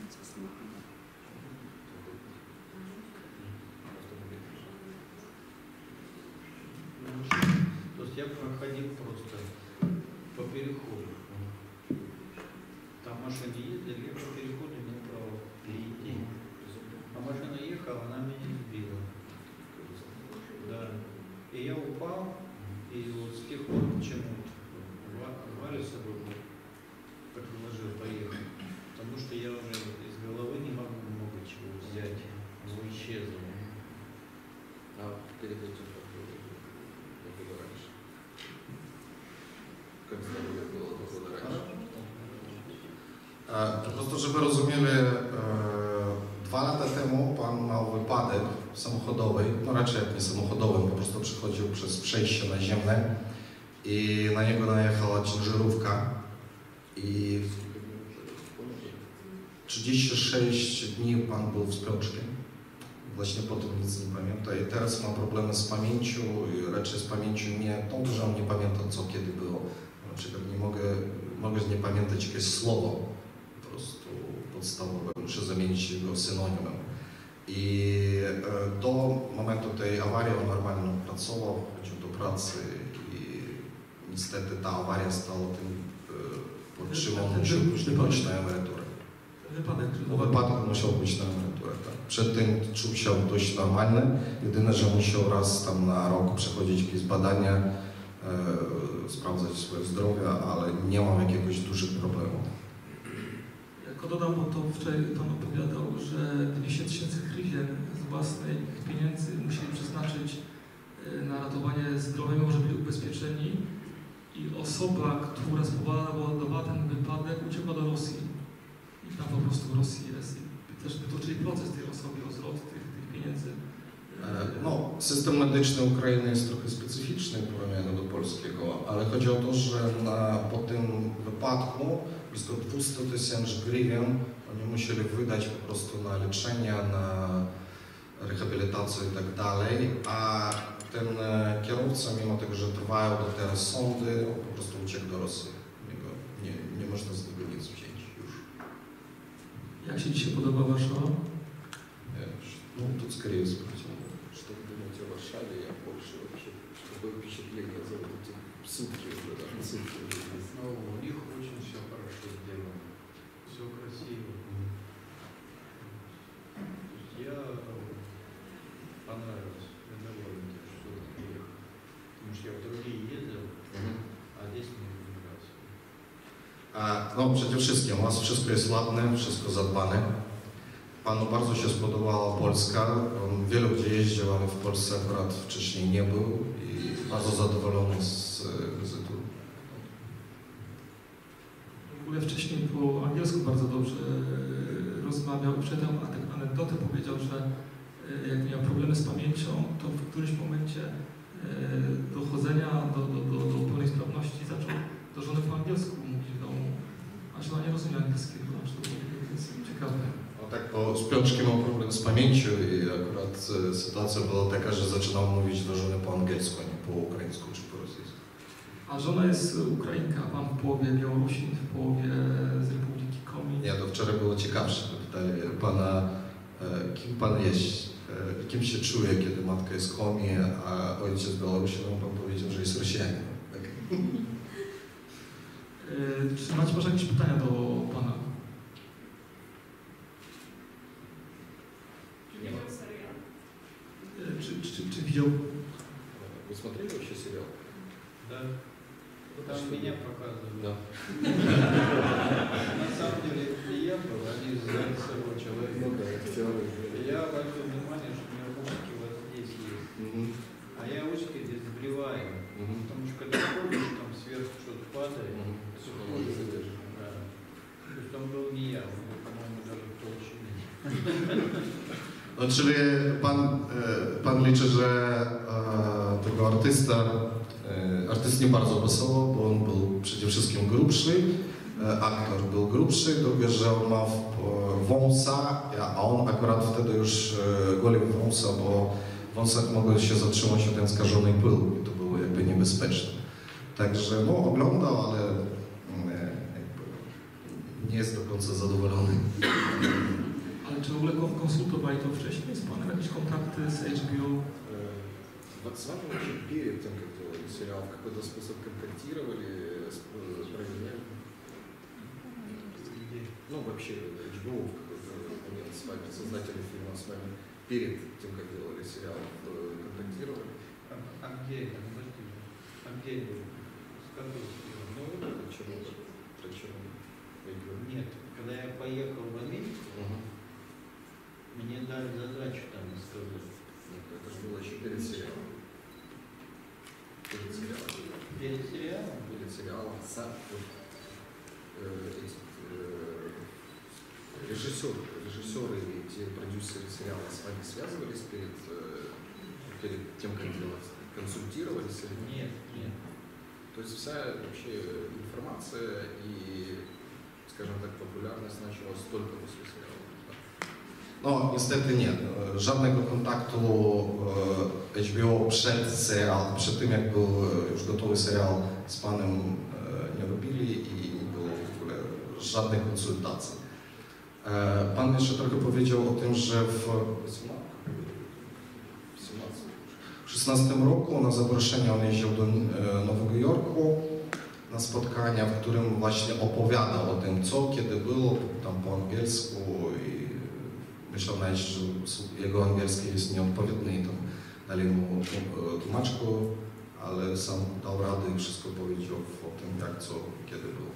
То есть я проходил просто по переходу. Там машины ездили, я по переходу не брал линии. А машина ехала, она меня сбила. Да. И я упал, и вот с тех пор почему-то Валю с собой предложил поехать. Потому что я уже из головы не могу много чего взять. Оно исчезло. А перед этим как было, как было раньше? Как здоровье было, как было раньше? Po prostu, żeby rozumieli, dwa lata temu pan miał wypadek samochodowy, no raczej jak nie samochodowy, po prostu przechodził przez przejście naziemne i na niego najechała ciężarówka i trzydzieści sześć dni pan był w śpiączce. Właśnie potem nic nie pamięta i teraz ma problemy z pamięcią i raczej z pamięcią nie to, że on nie pamięta co kiedy było. Na przykład nie mogę, mogę nie pamiętać jakieś słowo po prostu podstawowe, muszę zamienić go synonimem. I do momentu tej awarii on normalnie pracował, chodził do pracy i niestety ta awaria stała tym podtrzymał, musiał później pójść na emeryturę. Wypadek, Po wypadku musiał być na emeryturę. Tak. Przed tym czuł się dość normalny, jedyne, że musiał raz tam na rok przechodzić jakieś badania, e, sprawdzać swoje zdrowie, ale nie mam jakiegoś dużych problemów. Jako dodam, bo to wczoraj pan opowiadał, że dwieście tysięcy hrywien z własnych pieniędzy musieli przeznaczyć na ratowanie zdrowia, mimo że byli ubezpieczeni i osoba, która spowodowała ten wypadek, uciekła do Rosji. I tam po prostu w Rosji jest. I też wytoczyli proces tej osoby o zwrot tych, tych pieniędzy. No, system medyczny Ukrainy jest trochę specyficzny w porównaniu do polskiego, ale chodzi o to, że na, po tym wypadku blisko dwieście tysięcy grywien oni musieli wydać po prostu na leczenie, na rehabilitację i tak dalej, a ten e, kierowca, mimo tego, że trwają do teraz sądy, on po prostu uciekł do Rosji. Niego nie, nie można z niego nic wziąć już. Jak się dzisiaj podoba Warszawa? Ну, тут скорее сопротивление. Что вы думаете о Варшаве и о Польше вообще? Какое впечатление за вот эти сутки уже, да, сутки уже здесь? Ну, у них очень все хорошо сделано, все красиво. Я понравился, я доволен, что приехал. Потому что я в другие ездил, а здесь мне не нравится. A, no przede wszystkim u was wszystko jest ładne, wszystko zadbane. Panu bardzo się spodobała Polska. On wielu gdzie jeździł, ale w Polsce akurat wcześniej nie był i bardzo zadowolony z wizytu. W ogóle wcześniej po angielsku bardzo dobrze rozmawiał. Przed tą anegdotę powiedział, że jak miał problemy z pamięcią, to w którymś momencie dochodzenia do, do, do, do pełnej sprawności zaczął do żony po angielsku mówić w domu, a żona nie rozumie angielskiego, aż to jest ciekawe. No tak, po śpiączki miał problem z pamięcią i akurat e, sytuacja była taka, że zaczynał mówić do żony po angielsku, a nie po ukraińsku czy po rosyjsku. A żona jest Ukrainka, a pan w połowie Białorusin, w połowie z Republiki Komi. Nie, to wczoraj było ciekawsze. Pytali pana, e, kim pan jest, e, kim się czuje, kiedy matka jest Komi, a ojciec Białorusinem, pan powiedział, że jest Rosjaninem. Tak. E, czy macie może jakieś pytania do pana? Czy, czy, czy, czy widział? Вы смотрели вообще сериал? Да. Там меня показывали. Да. На самом деле, не я был, они знали своего человека. Ну да, это теория. Я обратил внимание, что у меня ушки вот здесь есть. Угу. А я ушки здесь сбриваю. Угу. Потому что когда ходишь, там сверху что-то падает, Угу. все кожа задержит. Да. То есть он был не я, он был, по-моему, даже толще меня. No, czyli pan, e, pan liczy, że e, tego artysta, e, artyst nie bardzo pasował, bo on był przede wszystkim grubszy, e, aktor był grubszy, drugie, że on ma w, wąsa, a on akurat wtedy już e, golił wąsa, bo w wąsach mogło się zatrzymać ten skażony pył i to było jakby niebezpieczne. Także no, oglądał, ale e, jakby nie jest do końca zadowolony. Ale czy w ogóle konsultowali to wcześniej z panem? Jakieś kontakty z H B O? Вот с вами вообще перед тем, как делали сериал, в какой-то способ контактировали, проверяли? Ну, вообще, H B O в какой-то момент с вами, создатели фильма с вами, перед тем, как делали сериал, контактировали? А, а где это? А где это? Скажи. Ну, вот это Чернобыль. Про Чернобыль. Нет, когда я поехал в Америку, Угу. мне дали задачу там сказать. Нет, это же было еще перед сериалом. Перед сериалом. Перед сериалом? Перед сериалом. Сам вот, э, эти, э, режиссеры, режиссеры и те продюсеры сериала с вами связывались перед, э, перед тем, как делать? Консультировались или Нет, нет. То есть вся вообще информация и, скажем так, популярность началась только после сериала. No, niestety nie. Żadnego kontaktu H B O przed serial, przed tym jak był już gotowy serial z panem nie robili i nie było w ogóle żadnej konsultacji. Pan jeszcze trochę powiedział o tym, że w szesnastym roku na zaproszenie on jeździł do Nowego Jorku na spotkania, w którym właśnie opowiadał o tym, co, kiedy było, tam po angielsku i myślał nawet, że jego angielski jest nieodpowiedni i tam dali mu tłumaczku, ale sam dał radę i wszystko powiedział o tym, jak, co, kiedy było.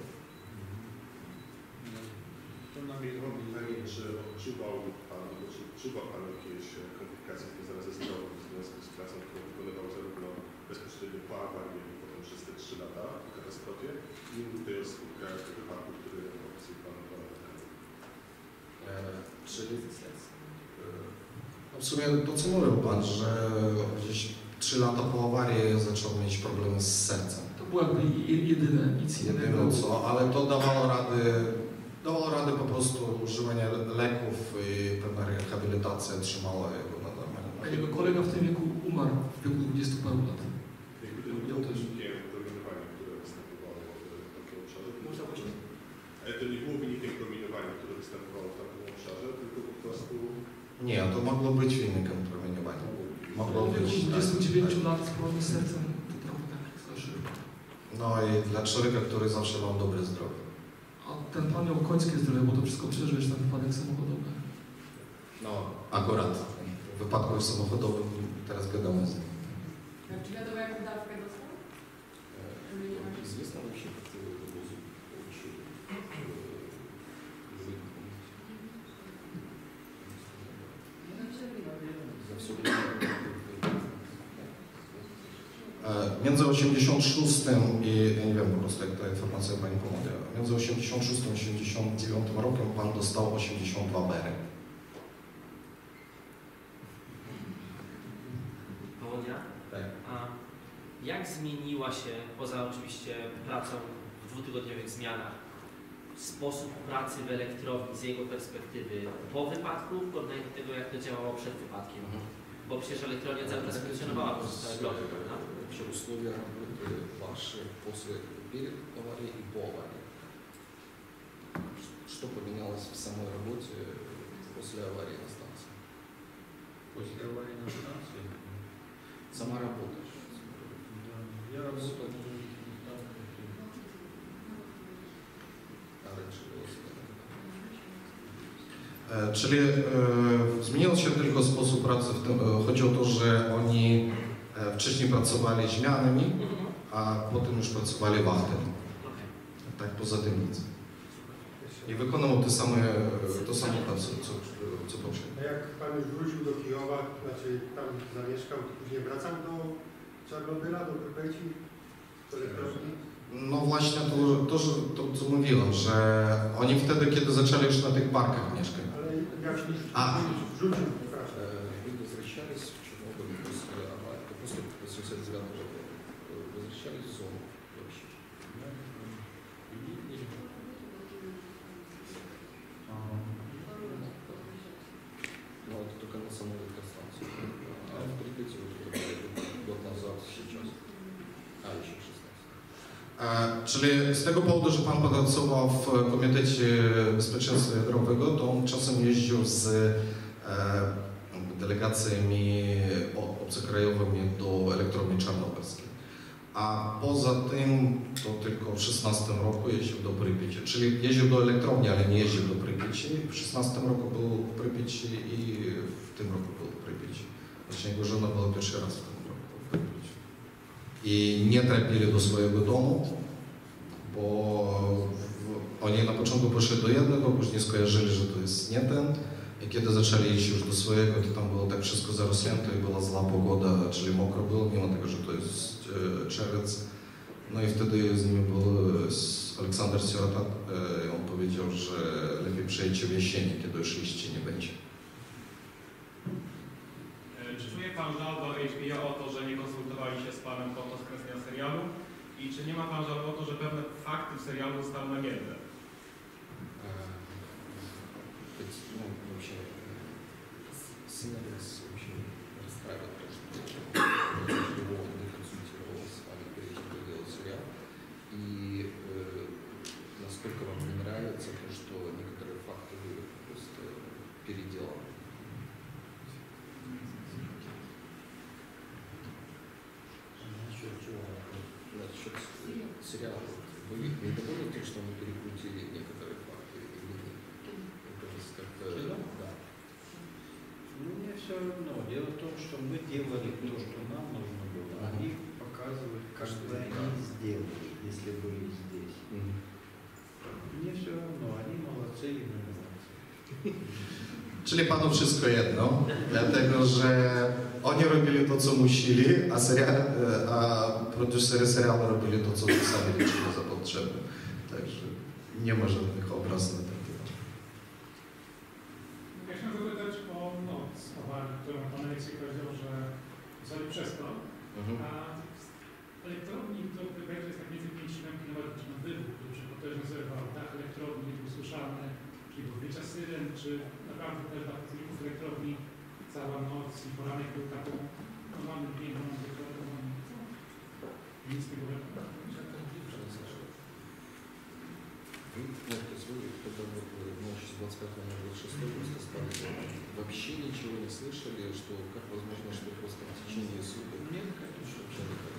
To nam robi wrażenie, że odczuwał Pan, czy odczuwał Pan jakieś komplikacje związane ze zdrowiem w związku z pracą, którą wykonywał zarówno bezpośrednio po awarii, jak i potem przez te trzy lata po katastrofie i tutaj o skutkach wypadku, który opisuje Pan dwa lata temu. Czyli No w sumie to, co mówił Pan, że gdzieś trzy lata po awarii zaczął mieć problemy z sercem. To było jakby jedyne, nic innego. Jedyne co, ale to dawało rady, dawało rady po prostu używanie leków i pewna rehabilitacja trzymała jego na normalnym. A jego kolega w tym wieku umarł w wieku dwudziestu paru lat. Jakby to nie było wynikiem dominowania, które występowało w takim obszarze. Można właśnie. Ale to nie było wynikiem dominowania, które występowało w takim obszarze, tylko po prostu... Nie, to mogło być wynikiem promieniowania. Mogło W wieku być. dwudziestu dziewięciu tak. lat z chorobą sercem to trochę tak zaszło. No i dla człowieka, który zawsze ma dobre zdrowie. A ten pan miał końskie zdrowie, bo to wszystko przeżyłeś, ten wypadek samochodowy. No, akurat w wypadku samochodowym teraz gadamy z nim. Czy wiadomo, jaką dawkę dostał? Э, Известно вообще, какую дозу получил? За все время. E, Między osiemdziesiątym szóstym i, ja nie wiem po prostu jak ta informacja Pani pomoże, między osiemdziesiątym szóstym a osiemdziesiątym dziewiątym rokiem Pan dostał osiemdziesiąt dwa bery. Powodzia? Tak. A jak zmieniła się, poza oczywiście pracą w dwutygodniowych zmianach, sposób pracy w elektrowni z jego perspektywy po wypadku w porównaniu do tego, jak to działało przed wypadkiem? Bo przecież elektrownia cały czas funkcjonowała przez całe bloki, prawda? Вообще условия работы ваши после, перед аварией и по аварии. Что поменялось в самой работе после аварии на станции? После аварии на станции. Сама работа. Да, я работал на других местах. А раньше было всегда. E, Czyli e, zmienił się tylko sposób pracy, w tym, e, chodzi o to, że oni e, wcześniej pracowali zmianami, a potem już pracowali wachtami. Okej. Tak poza tym nic. I wykonywał te same, to samo pracę, co, co poprzednio. A jak Pan już wrócił do Kijowa, znaczy tam zamieszkał, to później wracał do Czarnobyla, do Prypeci, do elektrowni? No właśnie to, to, że, to co mówiłem, że oni wtedy, kiedy zaczęli już na tych parkach mieszkać. Ale jak się A. wrzucił, przepraszam. Э, Вы возвращались в Чернобыль после аварии, после восемьдесят девятого года. Возвращались в зону вообще. Ну, это только на самой электростанции. А в Припяти вот год назад, сейчас. А, еще шестнадцать. E, czyli z tego powodu, że Pan pracował w Komitecie Bezpieczeństwa Jądrowego, to on czasem jeździł z e, delegacjami o- obcokrajowymi do elektrowni czarnobylskiej. A poza tym to tylko w szesnastym roku jeździł do Prypieci. Czyli jeździł do elektrowni, ale nie jeździł do Prypieci. W szesnastym roku był w Prypieci i w tym roku był w Prypieci. Właśnie jego żona była pierwszy raz w tym roku w Prypieci. I nie trafili do swojego domu, bo w, oni na początku poszli do jednego, później skojarzyli, że to jest nie ten. I kiedy zaczęli iść już do swojego, to tam było tak wszystko zarośnięte i była zła pogoda, czyli mokro było, mimo tego, że to jest e, czerwiec. No i wtedy z nimi był z Aleksander Sirota e, i on powiedział, że lepiej przejdźcie w jesieni, kiedy już liści nie będzie. Czy czuje Pan żal do H B O o to, że nie konsultowali się z Panem podczas kręcenia serialu? I czy nie ma Pan żal o to, że pewne fakty w serialu zostały nagięte? Ведь, ну, вообще, сценарист вообще расстраивает то, что его не консультировал с вами перед тем, как делал сериал. И э, насколько вам не нравится то, что некоторые факты были просто переделаны? Насчет чего? Насчет сериала. Вы недовольны тем, что мы перекрутили некоторые факты или нет? То есть как-то... Кино? Да. Ну, мне все равно. Дело в том, что мы делали то, что нам нужно было. Они показывают, как бы они сделали, если были здесь. Мне все равно. Они молодцы и мы молодцы. Czyli Panu wszystko jedno, dlatego że oni robili to, co musieli, a, serial, a producerzy serialu robili to, co sami liczyli za potrzebne. Także nie ma żadnych obraz na ten temat. Ja chciałem zapytać o noc awarii, którą Pan Aleksiej powiedział, że zostali przespał. A w elektrowni to wydaje jest tak mniej więcej pięć siedem kilometrów na wybuch, który się potężnie zerwał. Dach elektrowni był słyszalny, czyli podbicia syren, czy naprawdę też dla pracowników elektrowni cała noc i poranek był taką no, żadnych zdjęć, żadnych deklarowanych. Nic tego nie ma. Вы, ну, то есть вы, когда вот ночь с двадцать пятого на двадцать шестое просто спали, вообще ничего не слышали, что как возможно, что просто в течение суток? Нет, конечно. Вообще никогда.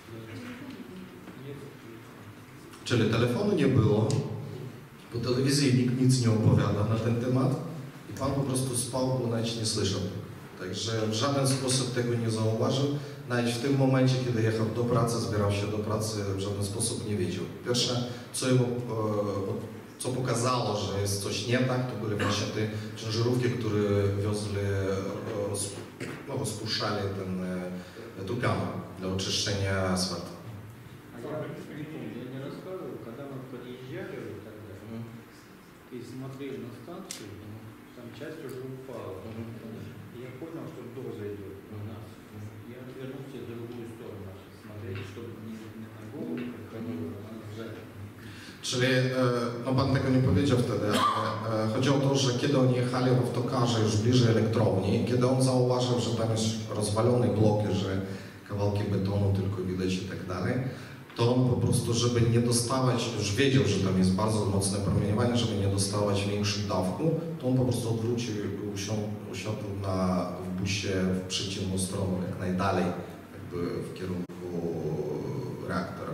Нет. Czyli telefonu nie było, po telewizji nikt nic nie opowiada na ten temat i pan po prostu spał, bo nawet nie słyszał. Także w żaden sposób tego nie zauważył. Nawet w tym momencie, kiedy jechał do pracy, zbierał się do pracy, w żaden sposób nie wiedział. Pierwsze, co, jemu, co pokazało, że jest coś nie tak, to były właśnie te ciężarówki, które wiozły, roz, no, rozpuszczali ten tupian dla oczyszczenia asfaltu. А я, я не рассказывал, когда мы подъезжали вот тогда, и смотрели на станцию, там часть уже упала. И я понял, что доза идет у нас. Я отвернулся в другую сторону, смотреть, чтобы не, не на голову приходило, а сзади. Czyli, no pan tego nie powiedział wtedy, ale chodziło o to, że kiedy oni jechali w autokarze już bliżej elektrowni, kiedy on zauważył, że tam jest rozwalone bloki, że kawałki betonu tylko widać i tak dalej, to on po prostu, żeby nie dostawać, już wiedział, że tam jest bardzo mocne promieniowanie, żeby nie dostawać większych dawku, to on po prostu odwrócił i usiadł, usiadł na, w busie w przeciwną stronę, jak najdalej, jakby w kierunku reaktora.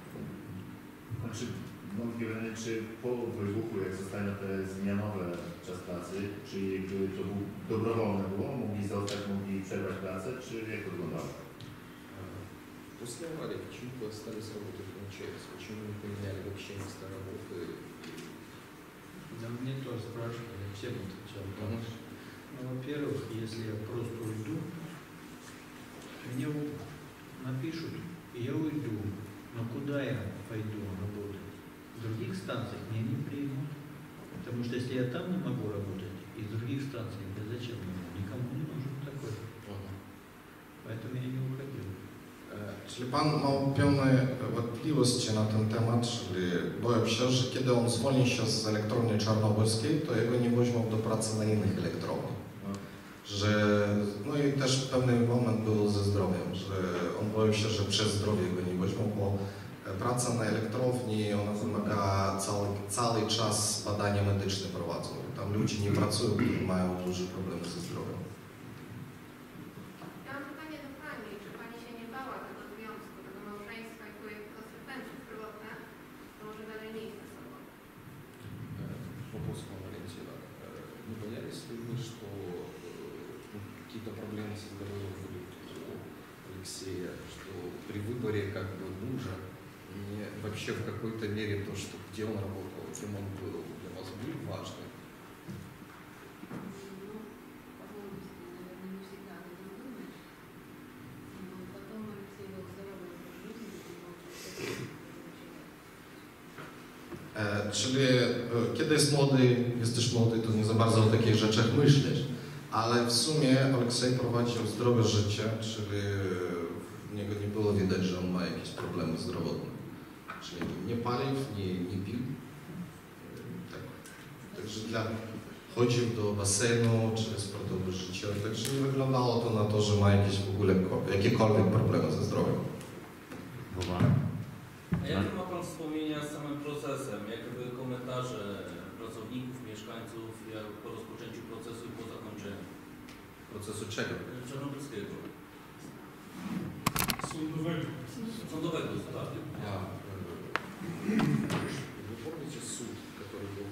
Znaczy, mam takie pytanie, czy po wybuchu, jak zostały te zmianowe czas pracy, czy jakby to był dobrowolne było, mogli zostać, mogli przerwać pracę, czy jak to wyglądało? После аварии почему вы остались работать в МЧС? Почему не поменяли вообще места работы? Да мне тоже спрашивали, всем отвечал. Ну, во-первых, если я просто уйду, мне напишут, и я уйду. Но куда я пойду работать? В других станциях меня не примут. Потому что если я там не могу работать, и в других станциях, да зачем мне? Никому не нужен такой. Поэтому я не уходил. Czyli pan ma pewne wątpliwości na ten temat, czyli boję się, że kiedy on zwolni się z elektrowni czarnobylskiej, to jego nie weźmą do pracy na innych elektrowniach. Że, no i też pewny moment był ze zdrowiem, że on boi się, że przez zdrowie go nie weźmą, bo praca na elektrowni, ona wymaga cały, cały czas badania medyczne prowadzą. Tam ludzie nie pracują, którzy mają duże problemy ze zdrowiem. Ja mam pytanie do Pani, czy Pani się nie bała tego związku, tego małżeństwa i których konsekwencji zdrowotne to może dalej mieć ze sobą? Вопрос к вам, Валентина. Не боялись ли вы, что какие-то проблемы со здоровьем будут у Алексея, что при выборе как бы мужа не, вообще в какой-то мере то, что где он работал, кем он был, для вас были важны? Czyli kiedy jest młody, jesteś młody, to nie za bardzo o takich rzeczach myślisz, ale w sumie Aleksiej prowadził zdrowe życie, czyli w niego nie było widać, że on ma jakieś problemy zdrowotne. Czyli nie palił, nie, nie pił. Tak. Także dla, chodził do basenu, czyli sportowe życie, także nie wyglądało to na to, że ma jakieś w ogóle jakiekolwiek problemy ze zdrowiem. A jakie ma Pan wspomnienia z samym procesem? Jakie były komentarze pracowników, mieszkańców jak po rozpoczęciu procesu i po zakończeniu? Procesu czego? Czarnobylskiego. Sądowego. Sądowego, tak. А, вы помните суд, который был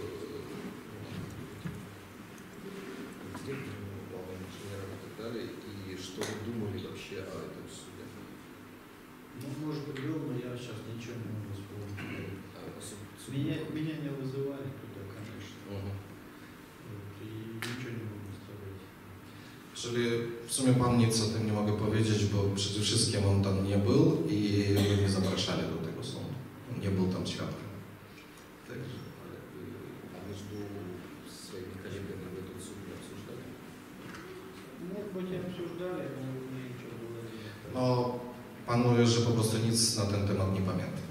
в директоре главного инженера и так далее, и что вы думали вообще о этом суде? Ну, может быть, был, но я сейчас ничего не могу вспомнить. А, суд, суд Меня, был. меня не вызывали туда, конечно. Угу. Вот, и ничего не могу сказать. Czyli w sumie pan nic o tym nie mogę powiedzieć, bo przede wszystkim on tam nie był i go nie zapraszali do tego sądu. On nie był tam świadkiem. Także. А между своими коллегами в этот суд не обсуждали? Может быть, не обсуждали, но мне ничего было не No, pan mówi, że po prostu nic na ten temat nie pamięta.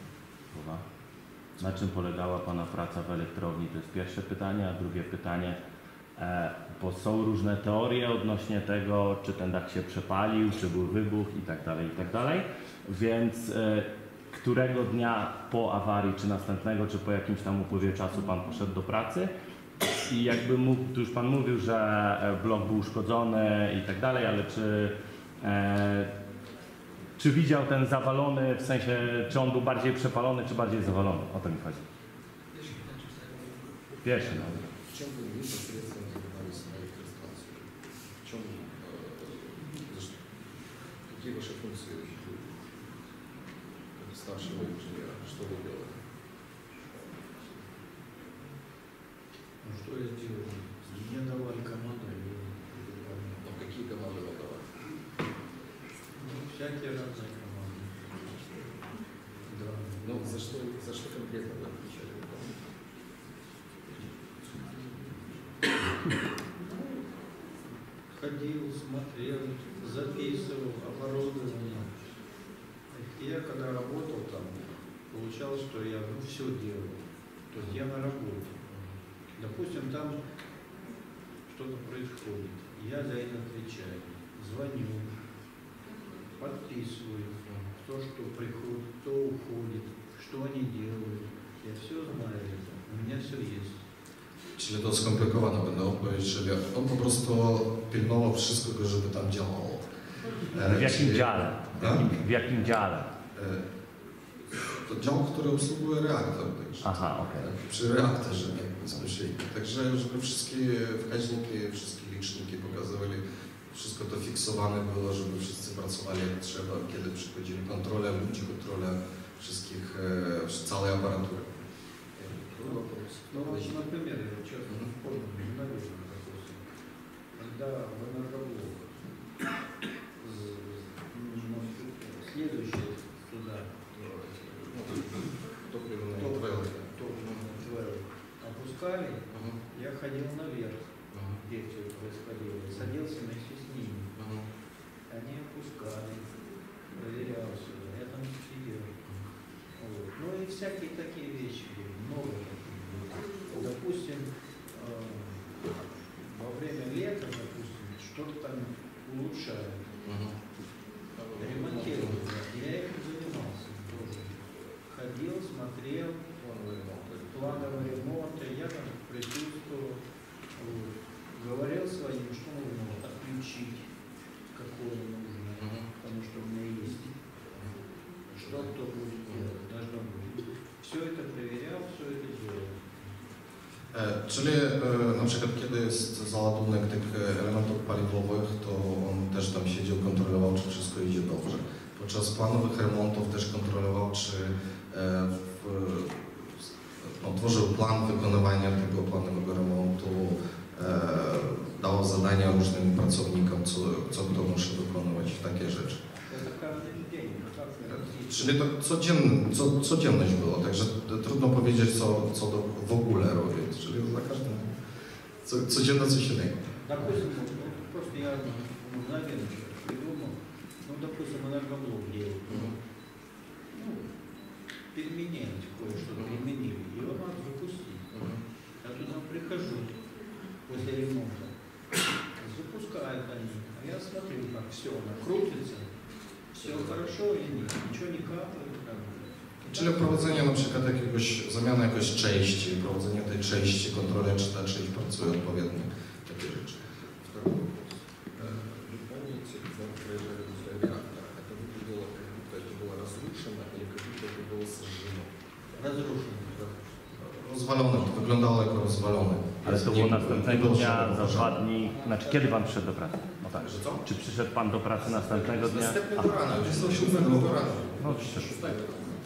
Na czym polegała Pana praca w elektrowni? To jest pierwsze pytanie, a drugie pytanie, e, bo są różne teorie odnośnie tego, czy ten dach się przepalił, czy był wybuch i tak dalej, i tak dalej. Więc e, którego dnia po awarii, czy następnego, czy po jakimś tam upływie czasu pan poszedł do pracy i jakby mógł, tu już pan mówił, że blok był uszkodzony i tak dalej, ale czy, e, czy widział ten zawalony, w sensie, czy on był bardziej przepalony, czy bardziej zawalony? O to mi chodzi. Pierwszy, no. В чем вы непосредственно занимались на электростанции? В чем, э, какие ваши функции как старшего инженера? Что вы делали? Ну что я делал? Мне давали команды. Ну, какие команды вы давали? Ну, всякие разные команды. Да. Ну, за что, за что конкретно вы отвечали? Ходил, смотрел, записывал оборудование. Я когда работал там, получалось, что я ну, все делал. То есть я на работе. Допустим, там что-то происходит. Я за это отвечаю. Звоню, подписываю, кто что приходит, кто уходит, что они делают. Я все знаю это. У меня все есть. Czyli to skomplikowane będę odpowiedzieć, czyli on po prostu pilnował wszystko, żeby tam działało. E, w jakim czyli, dziale? W jakim, w jakim dziale? E, to dział, który obsługuje reaktor. Także, aha, okej. Okay. Przy reaktorze bezpośrednio. Także żeby wszystkie wskaźniki, wszystkie liczniki pokazywali, wszystko to fiksowane było, żeby wszyscy pracowali jak trzeba, kiedy przychodzili kontrole, ludzi, kontrole wszystkich, e, całej aparatury. Ну, вот, например, я честно помню, наверное, допустим, когда в энергоблок следующее сюда топливный опускали, я ходил наверх, где все происходило, садился вместе с ними. Они опускали, проверял сюда, я там сидел. Вот. Ну и всякие такие вещи, много. Допустим, э, во время лета, допустим, что-то там улучшают, uh-huh. ремонтировали. Я этим занимался тоже. Ходил, смотрел, плановый ремонт, я там присутствовал, вот. Говорил своим, что нужно отключить, какое нужно, uh-huh. потому что у меня есть. Что кто будет делать, должно быть. Все это проверял, все это делал. E, czyli e, na przykład kiedy jest załadunek tych elementów paliwowych, to on też tam siedział, kontrolował, czy wszystko idzie dobrze. Podczas planowych remontów też kontrolował, czy e, w, no, tworzył plan wykonywania tego planowego remontu, e, dał zadania różnym pracownikom, co, co kto musi wykonywać, takie rzeczy. Czyli to codzien, co, codzienność było, także trudno powiedzieć, co, co do, w ogóle robię. Czyli za każdym co, codzienno coś innego. Допустим, просто я мгновенно придумал, ну, допустим, энергоблок делают, ну, переменять кое-что, переменили, его надо запустить. Я туда прихожу после ремонта, запускают они, а я смотрю, как все, она крутится. Все хорошо и ничего не капает. Czyli prowadzenie na przykład jakiegoś, zamiana jakiejś części, prowadzenie tej części, kontrolę, czy ta część pracuje odpowiednio, takie rzeczy. Вы помните, когда вы проезжали возле реактора, это выглядело, как будто это было разрушено или как будто это было сожжено? Разрушено. Rozwalone, to wyglądało jako rozwalone. Ale to było następnego dnia, za dwa dni, znaczy kiedy pan przyszedł do pracy? No tak. Że co? Czy przyszedł pan do pracy następnego dnia? Następnego rana, dwudziestego siódmego rana. No oczywiście. szóstego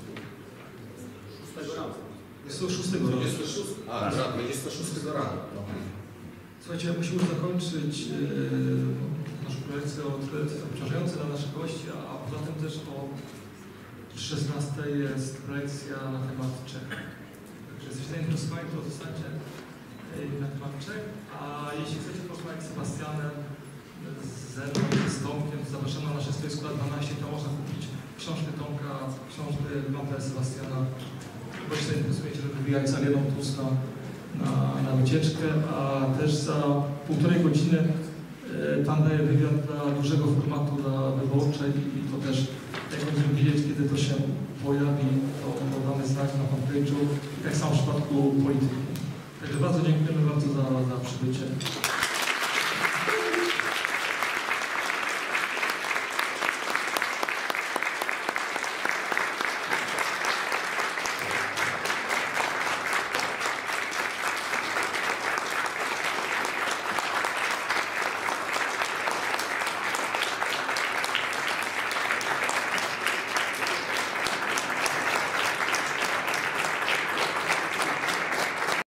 rana. dwudziestego szóstego rana. dwudziestego szóstego. A, tak, dwudziestego szóstego rana. Słuchajcie, musimy zakończyć e, naszą prelekcję o tradycji obciążającej dla naszych gości, a poza tym też o szesnastej jest prelekcja na temat Czech. Także jesteście zainteresowani, to zostańcie na temat Czech, a jeśli chcecie porozmawiać z Sebastianem, ze mną, z Tomkiem, zapraszamy na nasze stoisko lat dwanaście, to można kupić książkę Tomka, książkę mapę Sebastiana, bo się zainteresujecie, żeby wywijać Alienum Plus na, na, na wycieczkę, a też za półtorej godziny Pan daje wywiad dla dużego formatu, dla Wyborczej i to też, jak będziemy wiedzieć, kiedy to się pojawi, to, to damy znać na fanpage'u, tak samo w przypadku polityki. Także bardzo dziękujemy bardzo za, za przybycie.